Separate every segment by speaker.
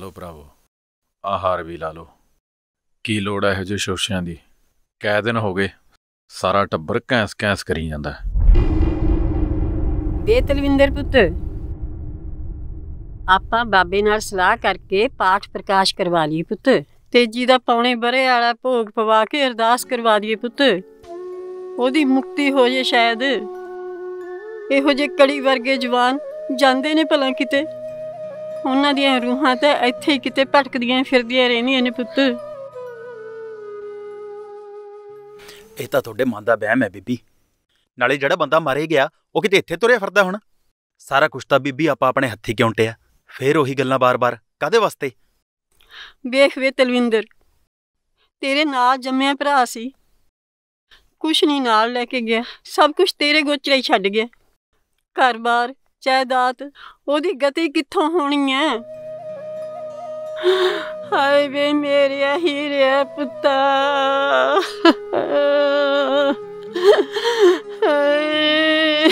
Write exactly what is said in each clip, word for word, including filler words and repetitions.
Speaker 1: लो भरावो, आ हार भी ला लो। की लोड़ है इहो ਜਿਹੇ ਸ਼ੋਸ਼ਿਆਂ ਦੀ। ਕਈ ਦਿਨ ਹੋ ਗਏ ਸਾਰਾ ਟੱਬਰ ਕੈਂਸ ਕੈਂਸ ਕਰੀ ਜਾਂਦਾ।
Speaker 2: ਵੇ ਤਲਵਿੰਦਰ ਪੁੱਤ, ਆਪਾਂ ਬਾਬੇ ਨਾਲ ਸਲਾਹ ਕਰਕੇ ਪਾਠ ਪ੍ਰਕਾਸ਼ ਕਰਵਾ ਲਈਏ ਪੁੱਤ। ਤੇਜੀ ਦਾ ਪੌਣੇ ਬਰੇ ਵਾਲਾ ਭੋਗ ਪਵਾ ਕੇ ਅਰਦਾਸ ਕਰਵਾ ਦਈਏ ਪੁੱਤ, ਉਹਦੀ ਮੁਕਤੀ ਹੋ ਜੇ ਸ਼ਾਇਦ। ਇਹੋ ਜਿਹੇ ਕੜੀ ਵਰਗੇ ਜਵਾਨ ਜਾਂਦੇ ਨੇ ਭਲਾ ਕਿਤੇ, ਉਹਨਾਂ ਦੀਆਂ ਰੂਹਾਂ ਤਾਂ ਇੱਥੇ ਹੀ ਕਿਤੇ ਭਟਕਦੀਆਂ ਫਿਰਦੀਆਂ ਰਹਿੰਦੀਆਂ ਨੇ ਪੁੱਤ।
Speaker 3: ਇਹ ਤਾਂ ਤੁਹਾਡੇ ਮਨ ਦਾ ਵਹਿਮ ਹੈ ਬੀਬੀ। ਨਾਲੇ ਜਿਹੜਾ ਬੰਦਾ ਮਾਰੇ ਗਿਆ ਉਹ ਕਿਤੇ ਇੱਥੇ ਤੁਰਿਆ ਫਿਰਦਾ ਹੁਣ। ਸਾਰਾ ਕੁਛ ਤਾਂ ਬੀਬੀ ਆਪਾਂ ਆਪਣੇ ਹੱਥੀਂ ਕਿਉਂ ਟਿਆ, ਫੇਰ ਉਹੀ ਗੱਲਾਂ ਬਾਰ-ਬਾਰ ਕਾਹਦੇ ਵਾਸਤੇ?
Speaker 2: ਵੇਖ ਵੇ ਤਲਵਿੰਦਰ, ਤੇਰੇ ਨਾਲ ਜੰਮਿਆ ਭਰਾ ਸੀ, ਕੁਛ ਨਹੀਂ ਨਾਲ ਲੈ ਕੇ ਗਿਆ, ਸਭ ਕੁਛ ਤੇਰੇ ਗੋਚਰੇ ਹੀ ਛੱਡ ਗਿਆ। ਘਰ-ਬਾਰ, ਜਾਇਦਾਦ, ਉਹਦੀ ਗਤੀ ਕਿੱਥੋਂ ਹੋਣੀ ਹੈ? ਹਾਏ ਵੇ ਮੇਰਿਆ ਹੀਰਿਆ ਪੁੱਤਾ, ਹਾਏ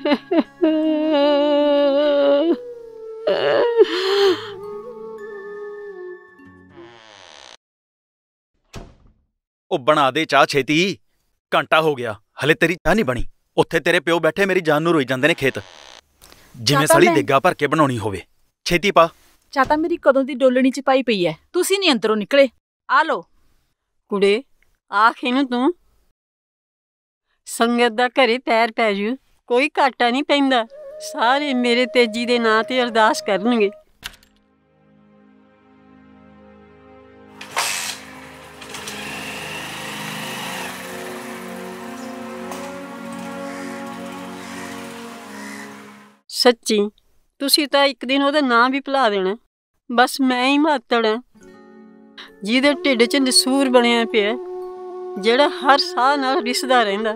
Speaker 3: ਉਹ ਬਣਾ ਦੇ ਚਾਹ ਛੇਤੀ, ਘੰਟਾ ਹੋ ਗਿਆ ਹਲੇ ਤੇਰੀ ਚਾਹ ਨਹੀਂ ਬਣੀ। ਉੱਥੇ ਤੇਰੇ ਪਿਓ ਬੈਠੇ ਮੇਰੀ ਜਾਨ ਨੂੰ ਰੋਈ ਜਾਂਦੇ ਨੇ ਖੇਤ, ਜਿਵੇਂ ਸਾਲੀ ਦੇਗਾ ਭਰ ਕੇ ਬਣਾਉਣੀ ਹੋਵੇ। ਛੇਤੀ ਪਾ।
Speaker 4: ਚਾਹ ਤਾਂ ਮੇਰੀ ਕਦੋਂ ਦੀ ਡੋਲਣੀ ਚ ਪਾਈ ਪਈ ਐ, ਤੁਸੀਂ ਨਹੀਂ ਅੰਦਰੋਂ ਨਿਕਲੇ। ਆ ਲੋ
Speaker 2: ਕੁੜੇ, ਆਖ ਇਹਨੂੰ ਤੂੰ। ਸੰਗਤ ਦਾ ਘਰੇ ਪੈਰ ਪੈ ਜੂ, ਕੋਈ ਘਾਟਾ ਨਹੀਂ ਪੈਂਦਾ। ਸਾਰੇ ਮੇਰੇ ਤੇਜੀ ਦੇ ਨਾਂ ਤੇ ਅਰਦਾਸ ਕਰਨਗੇ। ਸੱਚੀ ਤੁਸੀਂ ਤਾਂ ਇੱਕ ਦਿਨ ਉਹਦਾ ਨਾਂ ਵੀ ਭੁਲਾ ਦੇਣਾ। ਬਸ ਮੈਂ ਹੀ ਮਾਤੜ ਹਾਂ ਜਿਹਦੇ ਢਿੱਡ 'ਚ ਨਸੂਰ ਬਣਿਆ ਪਿਆ, ਜਿਹੜਾ ਹਰ ਸਾਹ ਨਾਲ ਰਿਸਦਾ ਰਹਿੰਦਾ।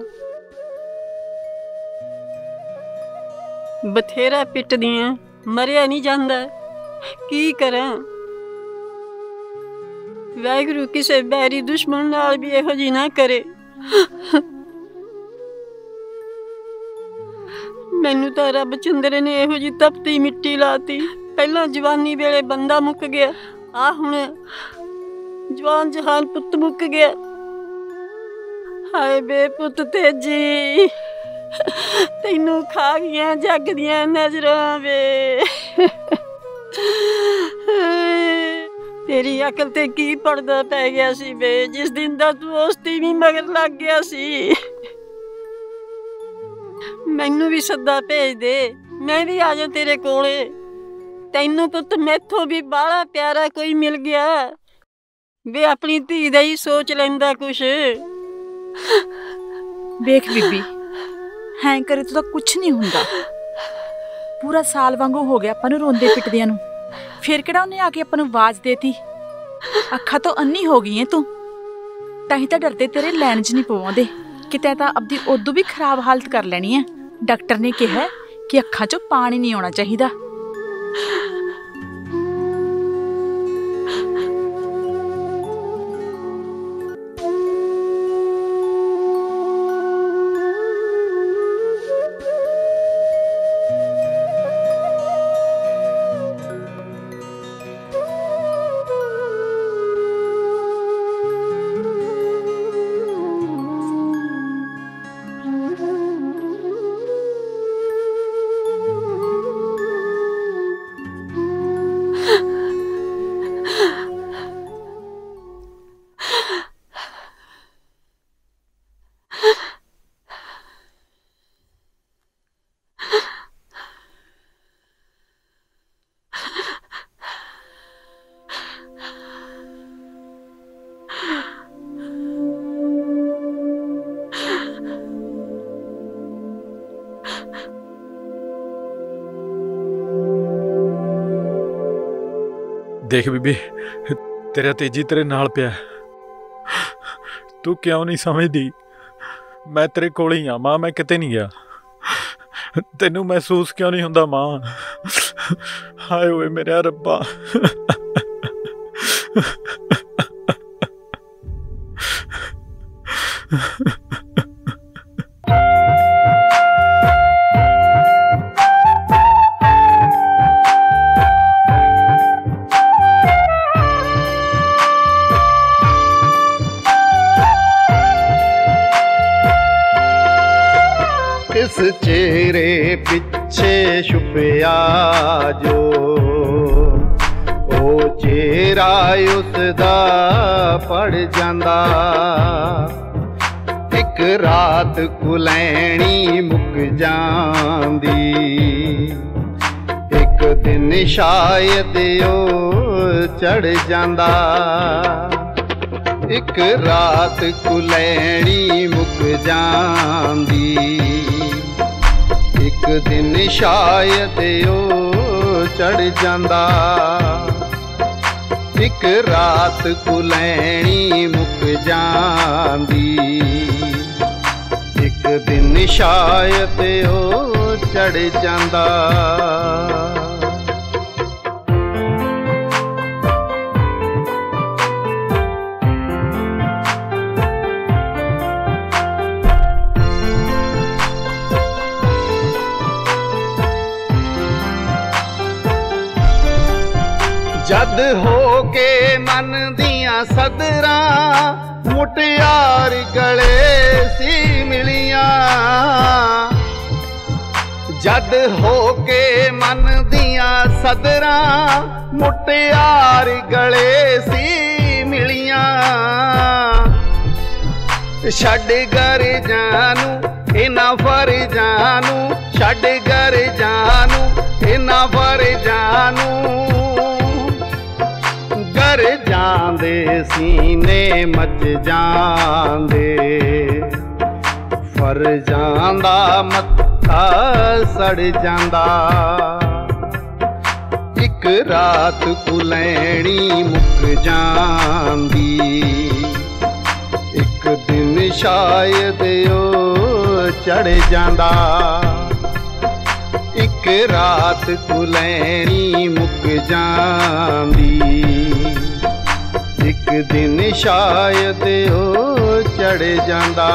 Speaker 2: ਬਥੇਰਾ ਪਿੱਟਦੀਆਂ, ਮਰਿਆ ਨਹੀਂ ਜਾਂਦਾ। ਕੀ ਕਰਾਂ? ਵਾਹਿਗੁਰੂ ਕਿਸੇ ਬੈਰੀ ਦੁਸ਼ਮਣ ਨਾਲ ਵੀ ਇਹੋ ਜਿਹੀ ਨਾ ਕਰੇ। ਮੈਨੂੰ ਤਾਂ ਰੱਬ ਚੰਦਰੇ ਨੇ ਇਹੋ ਜਿਹੀ ਤਪਤੀ ਮਿੱਟੀ ਲਾਤੀ। ਪਹਿਲਾਂ ਜਵਾਨੀ ਵੇਲੇ ਬੰਦਾ ਮੁੱਕ ਗਿਆ, ਆ ਹੁਣ ਜਵਾਨ ਜਹਾਨ ਪੁੱਤ ਮੁੱਕ ਗਿਆ। ਹਾਏ ਬੇ ਪੁੱਤ ਤੇਜੀ, ਤੈਨੂੰ ਖਾ ਗਈਆਂ ਜੱਗ ਦੀਆਂ ਨਜ਼ਰਾਂ ਵੇ। ਤੇਰੀ ਅਕਲ ਤੇ ਕੀ ਪੜਦਾ ਪੈ ਗਿਆ ਸੀ ਵੇ, ਜਿਸ ਦਿਨ ਦਾ ਤੂੰ ਉਸ ਤੀਵੀਂ ਮਗਰ ਲੱਗ ਗਿਆ ਸੀ। ਮੈਨੂੰ ਵੀ ਸੱਦਾ ਭੇਜ ਦੇ, ਮੈਂ ਵੀ ਆ ਜਾ ਤੇਰੇ ਕੋਲੇ। ਤੈਨੂੰ ਪੁੱਤ ਮੈਥੋਂ ਵੀ ਬਾਹਲਾ ਪਿਆਰਾ ਕੋਈ ਮਿਲ ਗਿਆ ਵੇ, ਆਪਣੀ ਧੀ ਦਾ ਹੀ ਸੋਚ ਲੈਂਦਾ ਕੁਛ।
Speaker 4: ਵੇਖ ਬੀਬੀ, ਹੈਂ ਕਰੇ ਤੂੰ ਤਾਂ ਕੁਛ ਨਹੀਂ ਹੁੰਦਾ। ਪੂਰਾ ਸਾਲ ਵਾਂਗੂ ਹੋ ਗਿਆ ਆਪਾਂ ਨੂੰ ਰੋਂਦੇ ਪਿੱਟਦਿਆਂ ਨੂੰ, ਫਿਰ ਕਿਹੜਾ ਉਹਨੇ ਆ ਕੇ ਆਪਾਂ ਨੂੰ ਆਵਾਜ਼ ਦੇਤੀ? ਅੱਖਾਂ ਤੋਂ ਅੰਨੀ ਹੋ ਗਈ ਐ ਤੂੰ, ਤਾਂ ਹੀ ਤਾਂ ਡਰਦੇ ਤੇਰੇ ਲੈਣ 'ਚ ਨਹੀਂ ਪਵਾਉਂਦੇ। ਕਿਤੇ ਤਾਂ ਆਪਦੀ ਉਦੋਂ ਵੀ ਖਰਾਬ ਹਾਲਤ ਕਰ ਲੈਣੀ ਐ। ਡਾਕਟਰ ਨੇ ਕਿਹਾ ਕਿ ਅੱਖਾਂ 'ਚੋਂ ਪਾਣੀ ਨਹੀਂ ਆਉਣਾ ਚਾਹੀਦਾ।
Speaker 1: देख बीबी, तेरा तेजी तेरे नाल पिया, तू क्यों नहीं समझदी? मैं तेरे कोल ही हाँ मां, मैं किते नहीं गया। तेनू महसूस क्यों नहीं हुंदा मां? हाय ओए मेरा रब्बा।
Speaker 5: किस चेहरे पिछे छुपिया जो ओ चेहरा उसदा पड़ जांदा। एक रात कुलैनी मुक जांदी, एक दिन शायद ओ चढ़ जांदा। एक रात कुलैनी मुक जांदी, एक दिन शायद ओ चढ़ जांदा। एक रात कुलैनी मुक जांदी, एक दिन शायद ओ चढ़ जांदा। जद हो के मन दियां सदरां मुटियार गले सी मिलियां। जद हो के मन दियां सदरां मुटियार गले सी मिलियां। छड़ घर जानू इना फर जानू, छड़ घर जानू इना फर जानू। घर जांदे सीने मच जांदे, फर जांदा मत्था सड़ जांदा। एक रात कुलैनी मुक जांदी, एक दिन शायद ओ चढ़ जांदा। एक रात कुलैनी मुक जांदी, एक दिन शायद ओ चढ़ जांदा।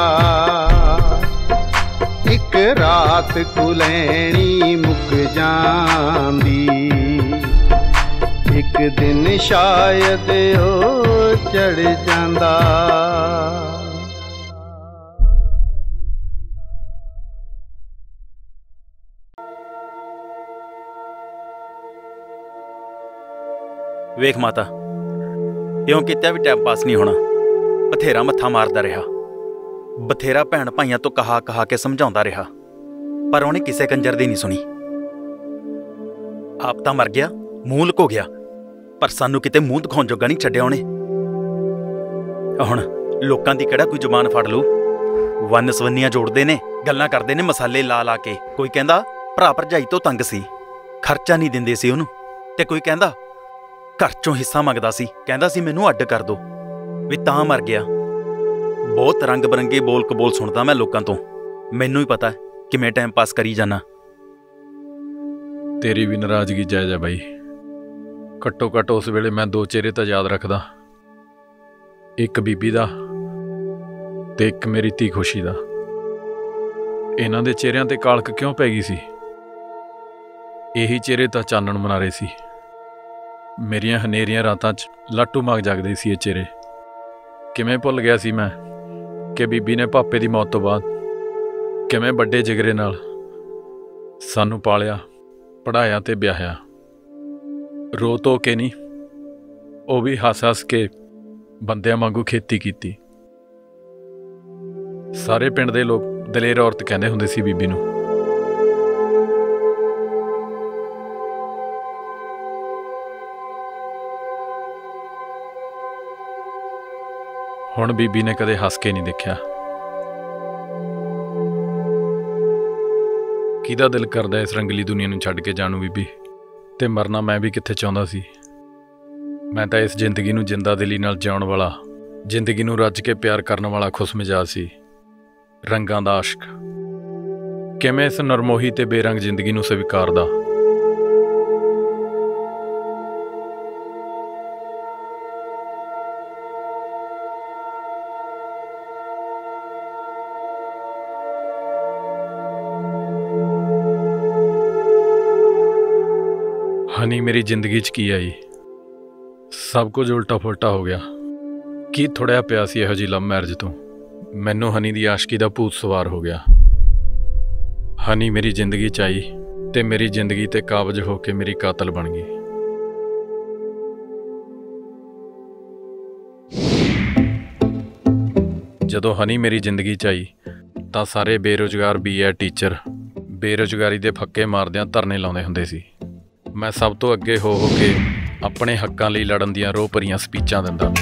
Speaker 5: एक रात कुलैनी मुक जांदी, एक दिन शायद ओ चढ़ जांदा।
Speaker 3: वेख माता, इउं कित्या भी टाइम पास नहीं होना। बथेरा मत्था मारदा रहा, बथेरा भैन भाइयों तो कहा कहा के समझाउंदा रहा, पर उन्हें किसी कंजर दी नहीं सुनी। आप तां मर गया, मूंह लुको गया, पर सानू किते मूंह दिखाउण जोगा नहीं छड्डिया उन्हें। हुण लोकां दी किहड़ा कोई जुबान फड़ लू, वन सवन्नियां जोड़दे ने, गल्लां करदे ने मसाले ला ला के। कोई कहंदा भरा भरजाई तो तंग सी, खर्चा नहीं दिंदे सी उहनूं, ते कोई कहंदा घर चों हिस्सा मंगदा सी, कहंदा सी मैनूं अड्ड कर दो, भी तां मर गया। बहुत रंग बरंगे बोल कबोल सुनदा मैं लोकां तो, मैनूं ही पता किवें टाइम पास करी जाना।
Speaker 1: तेरी भी नाराजगी जायज़ है बाई। घट्टो घट्ट उस वेले मैं दो चेहरे तो याद रखदा, एक बीबी दा ते एक मेरी धी खुशी दा। इन्हां दे चेहरिਆਂ ते कालक क्यों पै गई सी? यही चेहरे तां चानण मनारे सी। मेरियां हनेरियां रातां च लाटू माग जागदे सी ये चेहरे। किवें भुल गया सी मैं कि बीबी ने पापे दी मौत तो बाद किवें बड़े जिगरे नाल सानू पालिया, पढ़ाया ते ब्याहिया। रो धो के नहीं, वो भी हस हस के बंदियां वांगू खेती कीती। सारे पिंड दे लोग दलेर औरत कहंदे हुंदे सी बीबी नूं। हुण बीबी ने कदे हस के नहीं देखिया। किहदा दिल करदा इस रंगली दुनिया नूं छड्ड के जाणू बीबी, ते मरना मैं भी कित्थे चाहुंदा सी। मैं तां इस जिंदगी नूं जिंदा दिली नाल जिउण वाला, जिंदगी नूं रज के प्यार करन वाला खुशमिजाज सी, रंगां दा आशिक। किवें इस नरमोही ते बेरंग जिंदगी नूं स्वीकारदा। हनी मेरी जिंदगी च की आई, सब कुछ उल्टा फुलटा हो गया। की थोड़ा पिया सी इहो जी लव मैरिज तो, मैनू हनी दी आशकी दा भूत सवार हो गया। ਹਨੀ ਮੇਰੀ ਜ਼ਿੰਦਗੀ 'ਚ ਆਈ ਤੇ ਮੇਰੀ ਜ਼ਿੰਦਗੀ ਤੇ ਕਾਬਜ਼ ਹੋ ਕੇ ਮੇਰੀ ਕਾਤਲ ਬਣ ਗਈ। ਜਦੋਂ ਹਨੀ ਮੇਰੀ ਜ਼ਿੰਦਗੀ 'ਚ ਆਈ ਤਾਂ ਸਾਰੇ ਬੇਰੁਜ਼ਗਾਰ ਬੀ ਐਡ ਟੀਚਰ ਬੇਰੁਜ਼ਗਾਰੀ ਦੇ ਫੱਕੇ ਮਾਰਦਿਆਂ ਧਰਨੇ ਲਾਉਂਦੇ ਹੁੰਦੇ ਸੀ। ਮੈਂ ਸਭ ਤੋਂ ਅੱਗੇ ਹੋ ਹੋ ਕੇ ਆਪਣੇ ਹੱਕਾਂ ਲਈ ਲੜਨ ਦੀਆਂ ਰੋਹ ਭਰੀਆਂ ਸਪੀਚਾਂ ਦਿੰਦਾ।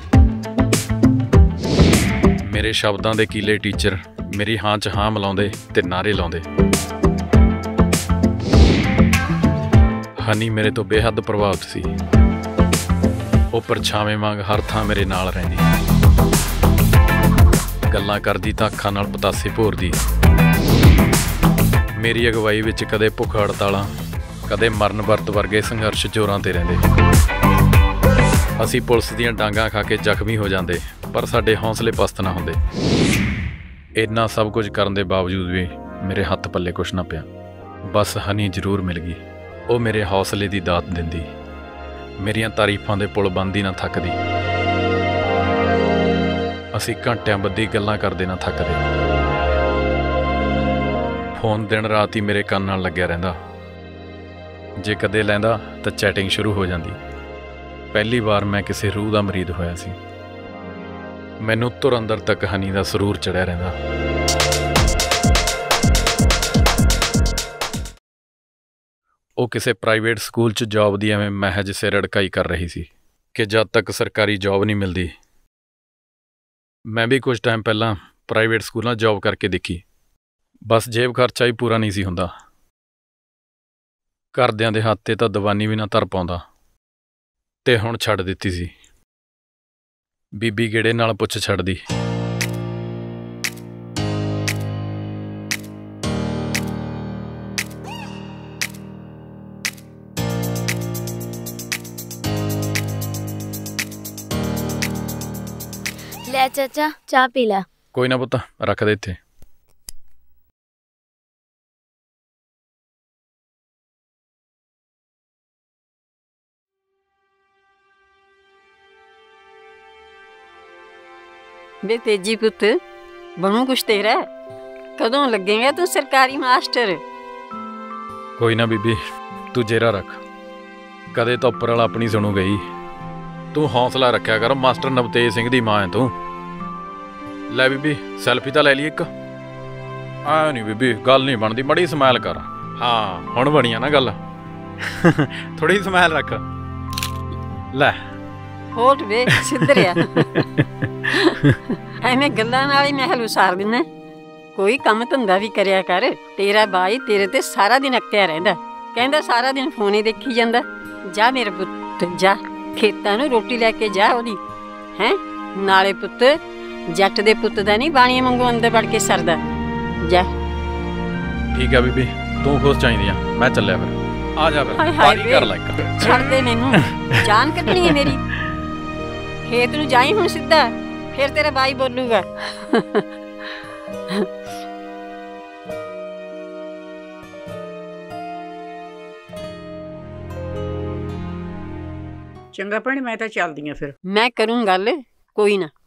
Speaker 1: ਮੇਰੇ ਸ਼ਬਦਾਂ ਦੇ ਕੀਲੇ ਟੀਚਰ ਮੇਰੀ ਹਾਂ 'ਚ ਹਾਂ ਮਿਲਾਉਂਦੇ ਤੇ ਨਾਅਰੇ ਲਾਉਂਦੇ। ਹਨੀ ਮੇਰੇ ਤੋਂ ਬੇਹੱਦ ਪ੍ਰਭਾਵਿਤ ਸੀ। ਉਹ ਪਰਛਾਵੇਂ ਵਾਂਗ ਹਰ ਥਾਂ ਮੇਰੇ ਨਾਲ ਰਹਿੰਦੀ, ਗੱਲਾਂ ਕਰਦੀ ਤਾਂ ਅੱਖਾਂ ਨਾਲ ਪਤਾਸੇ ਭੋਰਦੀ। ਮੇਰੀ ਅਗਵਾਈ ਵਿੱਚ ਕਦੇ ਭੁੱਖ ਹੜਤਾਲਾਂ, ਕਦੇ ਮਰਨ ਵਰਤ ਵਰਗੇ ਸੰਘਰਸ਼ ਜ਼ੋਰਾਂ 'ਤੇ ਰਹਿੰਦੇ। ਅਸੀਂ ਪੁਲਿਸ ਦੀਆਂ ਡਾਂਗਾਂ ਖਾ ਕੇ ਜ਼ਖਮੀ ਹੋ ਜਾਂਦੇ, ਪਰ ਸਾਡੇ ਹੌਸਲੇ ਪਸਤ ਨਾ ਹੁੰਦੇ। ਇੰਨਾ ਸਭ ਕੁਝ ਕਰਨ ਦੇ ਬਾਵਜੂਦ ਵੀ ਮੇਰੇ ਹੱਥ ਪੱਲੇ ਕੁਛ ਨਾ ਪਿਆ। ਬਸ ਹਨੀ ਜ਼ਰੂਰ ਮਿਲ ਗਈ। ਉਹ ਮੇਰੇ ਹੌਸਲੇ ਦੀ ਦਾਤ ਦਿੰਦੀ, ਮੇਰੀਆਂ ਤਾਰੀਫਾਂ ਦੇ ਪੁਲ ਬੰਨ੍ਹਦੀ ਨਾ ਥੱਕਦੀ। ਅਸੀਂ ਘੰਟਿਆਂ ਬੱਧੀ ਗੱਲਾਂ ਕਰਦੇ ਨਾ ਥੱਕਦੇ। ਫੋਨ ਦਿਨ ਰਾਤ ਹੀ ਮੇਰੇ ਕੰਨ ਨਾਲ ਲੱਗਿਆ ਰਹਿੰਦਾ। ਜੇ ਕਦੇ ਲੈਂਦਾ ਤਾਂ ਚੈਟਿੰਗ ਸ਼ੁਰੂ ਹੋ ਜਾਂਦੀ। ਪਹਿਲੀ ਵਾਰ ਮੈਂ ਕਿਸੇ ਰੂਹ ਦਾ ਮਰੀਦ ਹੋਇਆ ਸੀ। ਮੈਨੂੰ ਧੁਰ ਅੰਦਰ ਤੱਕ ਹਨੀ ਦਾ ਸਰੂਰ ਚੜਿਆ ਰਹਿੰਦਾ। ਉਹ ਕਿਸੇ ਪ੍ਰਾਈਵੇਟ ਸਕੂਲ 'ਚ ਜੌਬ ਦੀ ਐਵੇਂ ਮਹਿਜ ਸਿਰ ਅੜਕਾਈ ਕਰ ਰਹੀ ਸੀ ਕਿ ਜਦ ਤੱਕ ਸਰਕਾਰੀ ਜੌਬ ਨਹੀਂ ਮਿਲਦੀ। ਮੈਂ ਵੀ ਕੁਝ ਟਾਈਮ ਪਹਿਲਾਂ ਪ੍ਰਾਈਵੇਟ ਸਕੂਲਾਂ ਜੌਬ ਕਰਕੇ ਦੇਖੀ, ਬਸ ਜੇਬ ਖਰਚਾ ਹੀ ਪੂਰਾ ਨਹੀਂ ਸੀ ਹੁੰਦਾ। ਘਰਦਿਆਂ ਦੇ ਹੱਥ 'ਤੇ ਤਾਂ ਦੀਵਾਨੀ ਵੀ ਨਾ ਧਰ ਪਾਉਂਦਾ, ਤੇ ਹੁਣ ਛੱਡ ਦਿੱਤੀ ਸੀ। ਬੀਬੀ ਗੇੜੇ ਨਾਲ ਪੁੱਛ ਛੱਡਦੀ।
Speaker 6: ਲੈ ਚਾਚਾ ਚਾਹ ਪੀ ਲੈ।
Speaker 1: ਕੋਈ ਨਾ ਪੁੱਤ, ਰੱਖ ਦੇ ਇੱਥੇ।
Speaker 2: ਵੇ ਤੇਜੀ ਪੁੱਤ, ਬਣੂ ਕੁਛ ਤੇਰਾ? ਕਦੋਂ ਲੱਗੇਗਾ ਤੂੰ ਸਰਕਾਰੀ ਮਾਸਟਰ?
Speaker 1: ਕੋਈ ਨਾ ਬੀਬੀ, ਤੂੰ ਜੇਰਾ ਰੱਖ। ਕਦੇ ਤਾਂ ਉੱਪਰ ਵਾਲਾ ਆਪਣੀ ਸੁਣੂ ਗਈ। ਤੂੰ ਹੌਸਲਾ ਰੱਖਿਆ ਕਰ। ਮਾਸਟਰ ਨਵਤੇਜ ਸਿੰਘ ਦੀ ਮਾਂ ਹੈ ਤੂੰ। ਲੈ ਬੀਬੀ, ਸੈਲਫੀ ਤਾਂ ਲੈ ਲਈ ਇੱਕ। ਆ ਨਹੀਂ ਬੀਬੀ, ਗੱਲ ਨਹੀਂ ਬਣਦੀ, ਮੜੀ ਸਮੈਲ ਕਰ। ਹਾਂ ਹੁਣ ਬਣੀਆਂ ਨਾ ਗੱਲ। ਥੋੜੀ ਸਮੈਲ ਰੱਖ। ਲੈ
Speaker 2: ਹੋਟ ਵੇ ਸਿੱਧਰਿਆ। ਐਵੇਂ ਗੱਲਾਂ ਨਾਲ ਹੀ ਮਹਿਲ ਉਸਾਰ ਦਿੰਦਾ। ਕੋਈ ਕੰਮ ਧੰਦਾ ਵੀ ਕਰਿਆ ਕਰ। ਤੇਰਾ ਬਾਈ ਤੇਰੇ ਤੇ ਸਾਰਾ ਦਿਨ ਅੱਕਿਆ ਰਹਿੰਦਾ, ਕਹਿੰਦਾ ਸਾਰਾ ਦਿਨ ਫੋਨ ਹੀ ਦੇਖੀ ਜਾਂਦਾ। ਜਾ ਮੇਰੇ ਪੁੱਤ ਜਾ, ਖੇਤਾਂ ਨੂੰ ਰੋਟੀ ਲੈ ਕੇ ਜਾ ਉਹਦੀ। ਹੈਂ ਨਾਲੇ ਪੁੱਤ, ਜੱਟ ਦੇ ਪੁੱਤ ਦਾ ਨਹੀਂ ਬਾਣੀਆਂ ਵਾਂਗੂ ਅੰਦਰ ਵੜ ਕੇ ਸਰਦਾ। ਜਾ।
Speaker 1: ਠੀਕ ਆ ਬੀਬੀ, ਤੂੰ ਖੁਸ਼ ਚਾਹੀਦੀ ਆ। ਮੈਂ ਚੱਲਿਆ ਫਿਰ। ਆ ਜਾ ਫਿਰ, ਪਾਰੀ ਕਰ ਲੈ ਇੱਕ।
Speaker 2: ਛੱਡ ਦੇ ਮੈਨੂੰ, ਜਾਨ ਕੱਢਣੀ ਹੈ ਮੇਰੀ। ਖੇਤ ਨੂੰ ਜਾਈ ਹੁਣ ਸਿੱਧਾ, ਫਿਰ ਤੇਰਾ ਬਾਈ ਬੋਲੂਗਾ।
Speaker 7: ਚੰਗਾ ਭੈਣੇ, ਮੈਂ ਤਾਂ ਚੱਲਦੀ ਆ ਫਿਰ।
Speaker 2: ਮੈਂ ਕਰੂੰ ਗੱਲ, ਕੋਈ ਨਾ।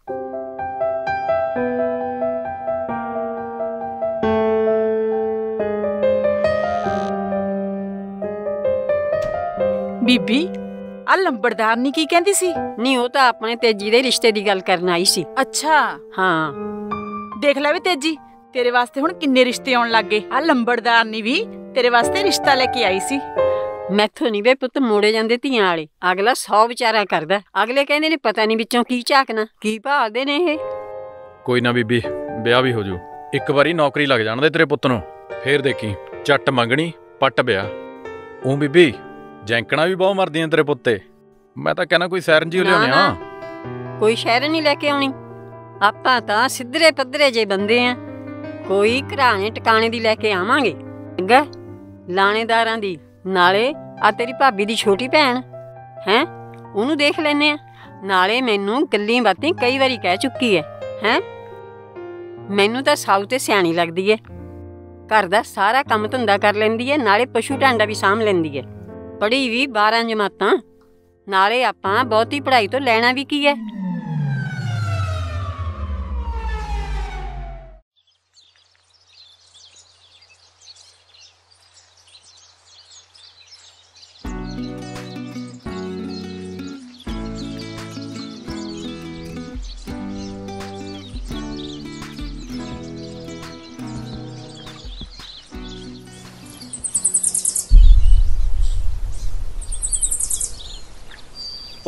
Speaker 4: ਬੀਬੀ ਆ ਲੰਬੜਦਾਰਨੀ ਕੀ ਕਹਿੰਦੀ ਸੀ?
Speaker 2: ਨਹੀਂ, ਉਹ ਤਾਂ ਆਪਣੇ ਤੇਜੀ ਦੇ ਰਿਸ਼ਤੇ ਦੀ ਗੱਲ ਕਰਨ ਆਈ ਸੀ।
Speaker 4: ਅੱਛਾ
Speaker 2: ਹਾਂ,
Speaker 4: ਦੇਖ ਲੈ ਵੀ ਤੇਜੀ, ਤੇਰੇ ਵਾਸਤੇ ਹੁਣ ਕਿੰਨੇ ਰਿਸ਼ਤੇ ਆਉਣ ਲੱਗੇ। ਆ ਲੰਬੜਦਾਰਨੀ ਵੀ ਤੇਰੇ ਵਾਸਤੇ ਰਿਸ਼ਤਾ ਲੈ ਕੇ ਆਈ ਸੀ।
Speaker 2: ਮੈਥੋਂ ਨਹੀਂ ਵੇ ਪੁੱਤ ਮੋੜੇ ਜਾਂਦੇ ਧੀਆਂ ਵਾਲੇ। ਅਗਲਾ ਸੌ ਵਿਚਾਰਾ ਕਰਦਾ। ਅਗਲੇ ਕਹਿੰਦੇ ਨੇ ਪਤਾ ਨਹੀਂ ਵਿੱਚੋਂ ਕੀ ਝਾਕਣਾ, ਕੀ ਭਾਲਦੇ ਨੇ ਇਹ।
Speaker 1: ਕੋਈ ਨਾ ਬੀਬੀ, ਵਿਆਹ ਵੀ ਹੋ ਜੂ। ਇੱਕ ਵਾਰੀ ਨੌਕਰੀ ਲੱਗ ਜਾਣ ਦੇ ਤੇਰੇ ਪੁੱਤ ਨੂੰ, ਫੇਰ ਦੇਖੀ ਚੱਟ ਮੰਗਣੀ ਪੱਟ ਵਿਆਹ। ਉਹ ਬੀਬੀ ਜੈਂਕਣਾ ਵੀ ਬਹੁਤ ਮਰਦੀਆਂ ਤੇਰੇ ਪੁੱਤੇ। ਮੈਂ ਤਾਂ ਕਹਿਣਾ ਕੋਈ ਸੈਰਨ ਜੀ ਲਿਆਉਣੇ ਆ।
Speaker 2: ਕੋਈ ਸ਼ਹਿਰ ਨਹੀਂ ਲੈ ਕੇ ਆਉਣੀ। ਆਪਾਂ ਤਾਂ ਸਿੱਧਰੇ ਪੱਧਰੇ ਜੇ ਬੰਦੇ ਆ। ਕੋਈ ਘਰਾਣੇ ਟਿਕਾਣੇ ਦੀ ਲੈ ਕੇ ਆਵਾਂਗੇ, ਚੰਗਾ? ਲਾਣੇਦਾਰਾਂ ਦੀ। ਨਾਲੇ ਆ ਤੇਰੀ ਭਾਬੀ ਦੀ ਛੋਟੀ ਭੈਣ ਹੈ, ਉਹਨੂੰ ਦੇਖ ਲੈਨੇ ਆ। ਨਾਲੇ ਮੈਨੂੰ ਗੱਲੀਂ ਬਾਤੀਂ ਕਈ ਵਾਰੀ ਕਹਿ ਚੁੱਕੀ ਹੈ। ਹੈਂ ਮੈਨੂੰ ਤਾਂ ਸਾਊ ਤੇ ਸਿਆਣੀ ਲੱਗਦੀ ਹੈ। ਘਰ ਦਾ ਸਾਰਾ ਕੰਮ ਧੰਦਾ ਕਰ ਲੈਂਦੀ ਹੈ, ਨਾਲੇ ਪਸ਼ੂ ਢਾਂਡਾ ਵੀ ਸਾਂਭ ਲੈਂਦੀ ਹੈ। ਪੜ੍ਹੀ ਵੀ ਬਾਰਾਂ ਜਮਾਤਾਂ। ਨਾਲੇ ਆਪਾਂ ਬਹੁਤੀ ਪੜ੍ਹਾਈ ਤੋਂ ਲੈਣਾ ਵੀ ਕੀ ਹੈ।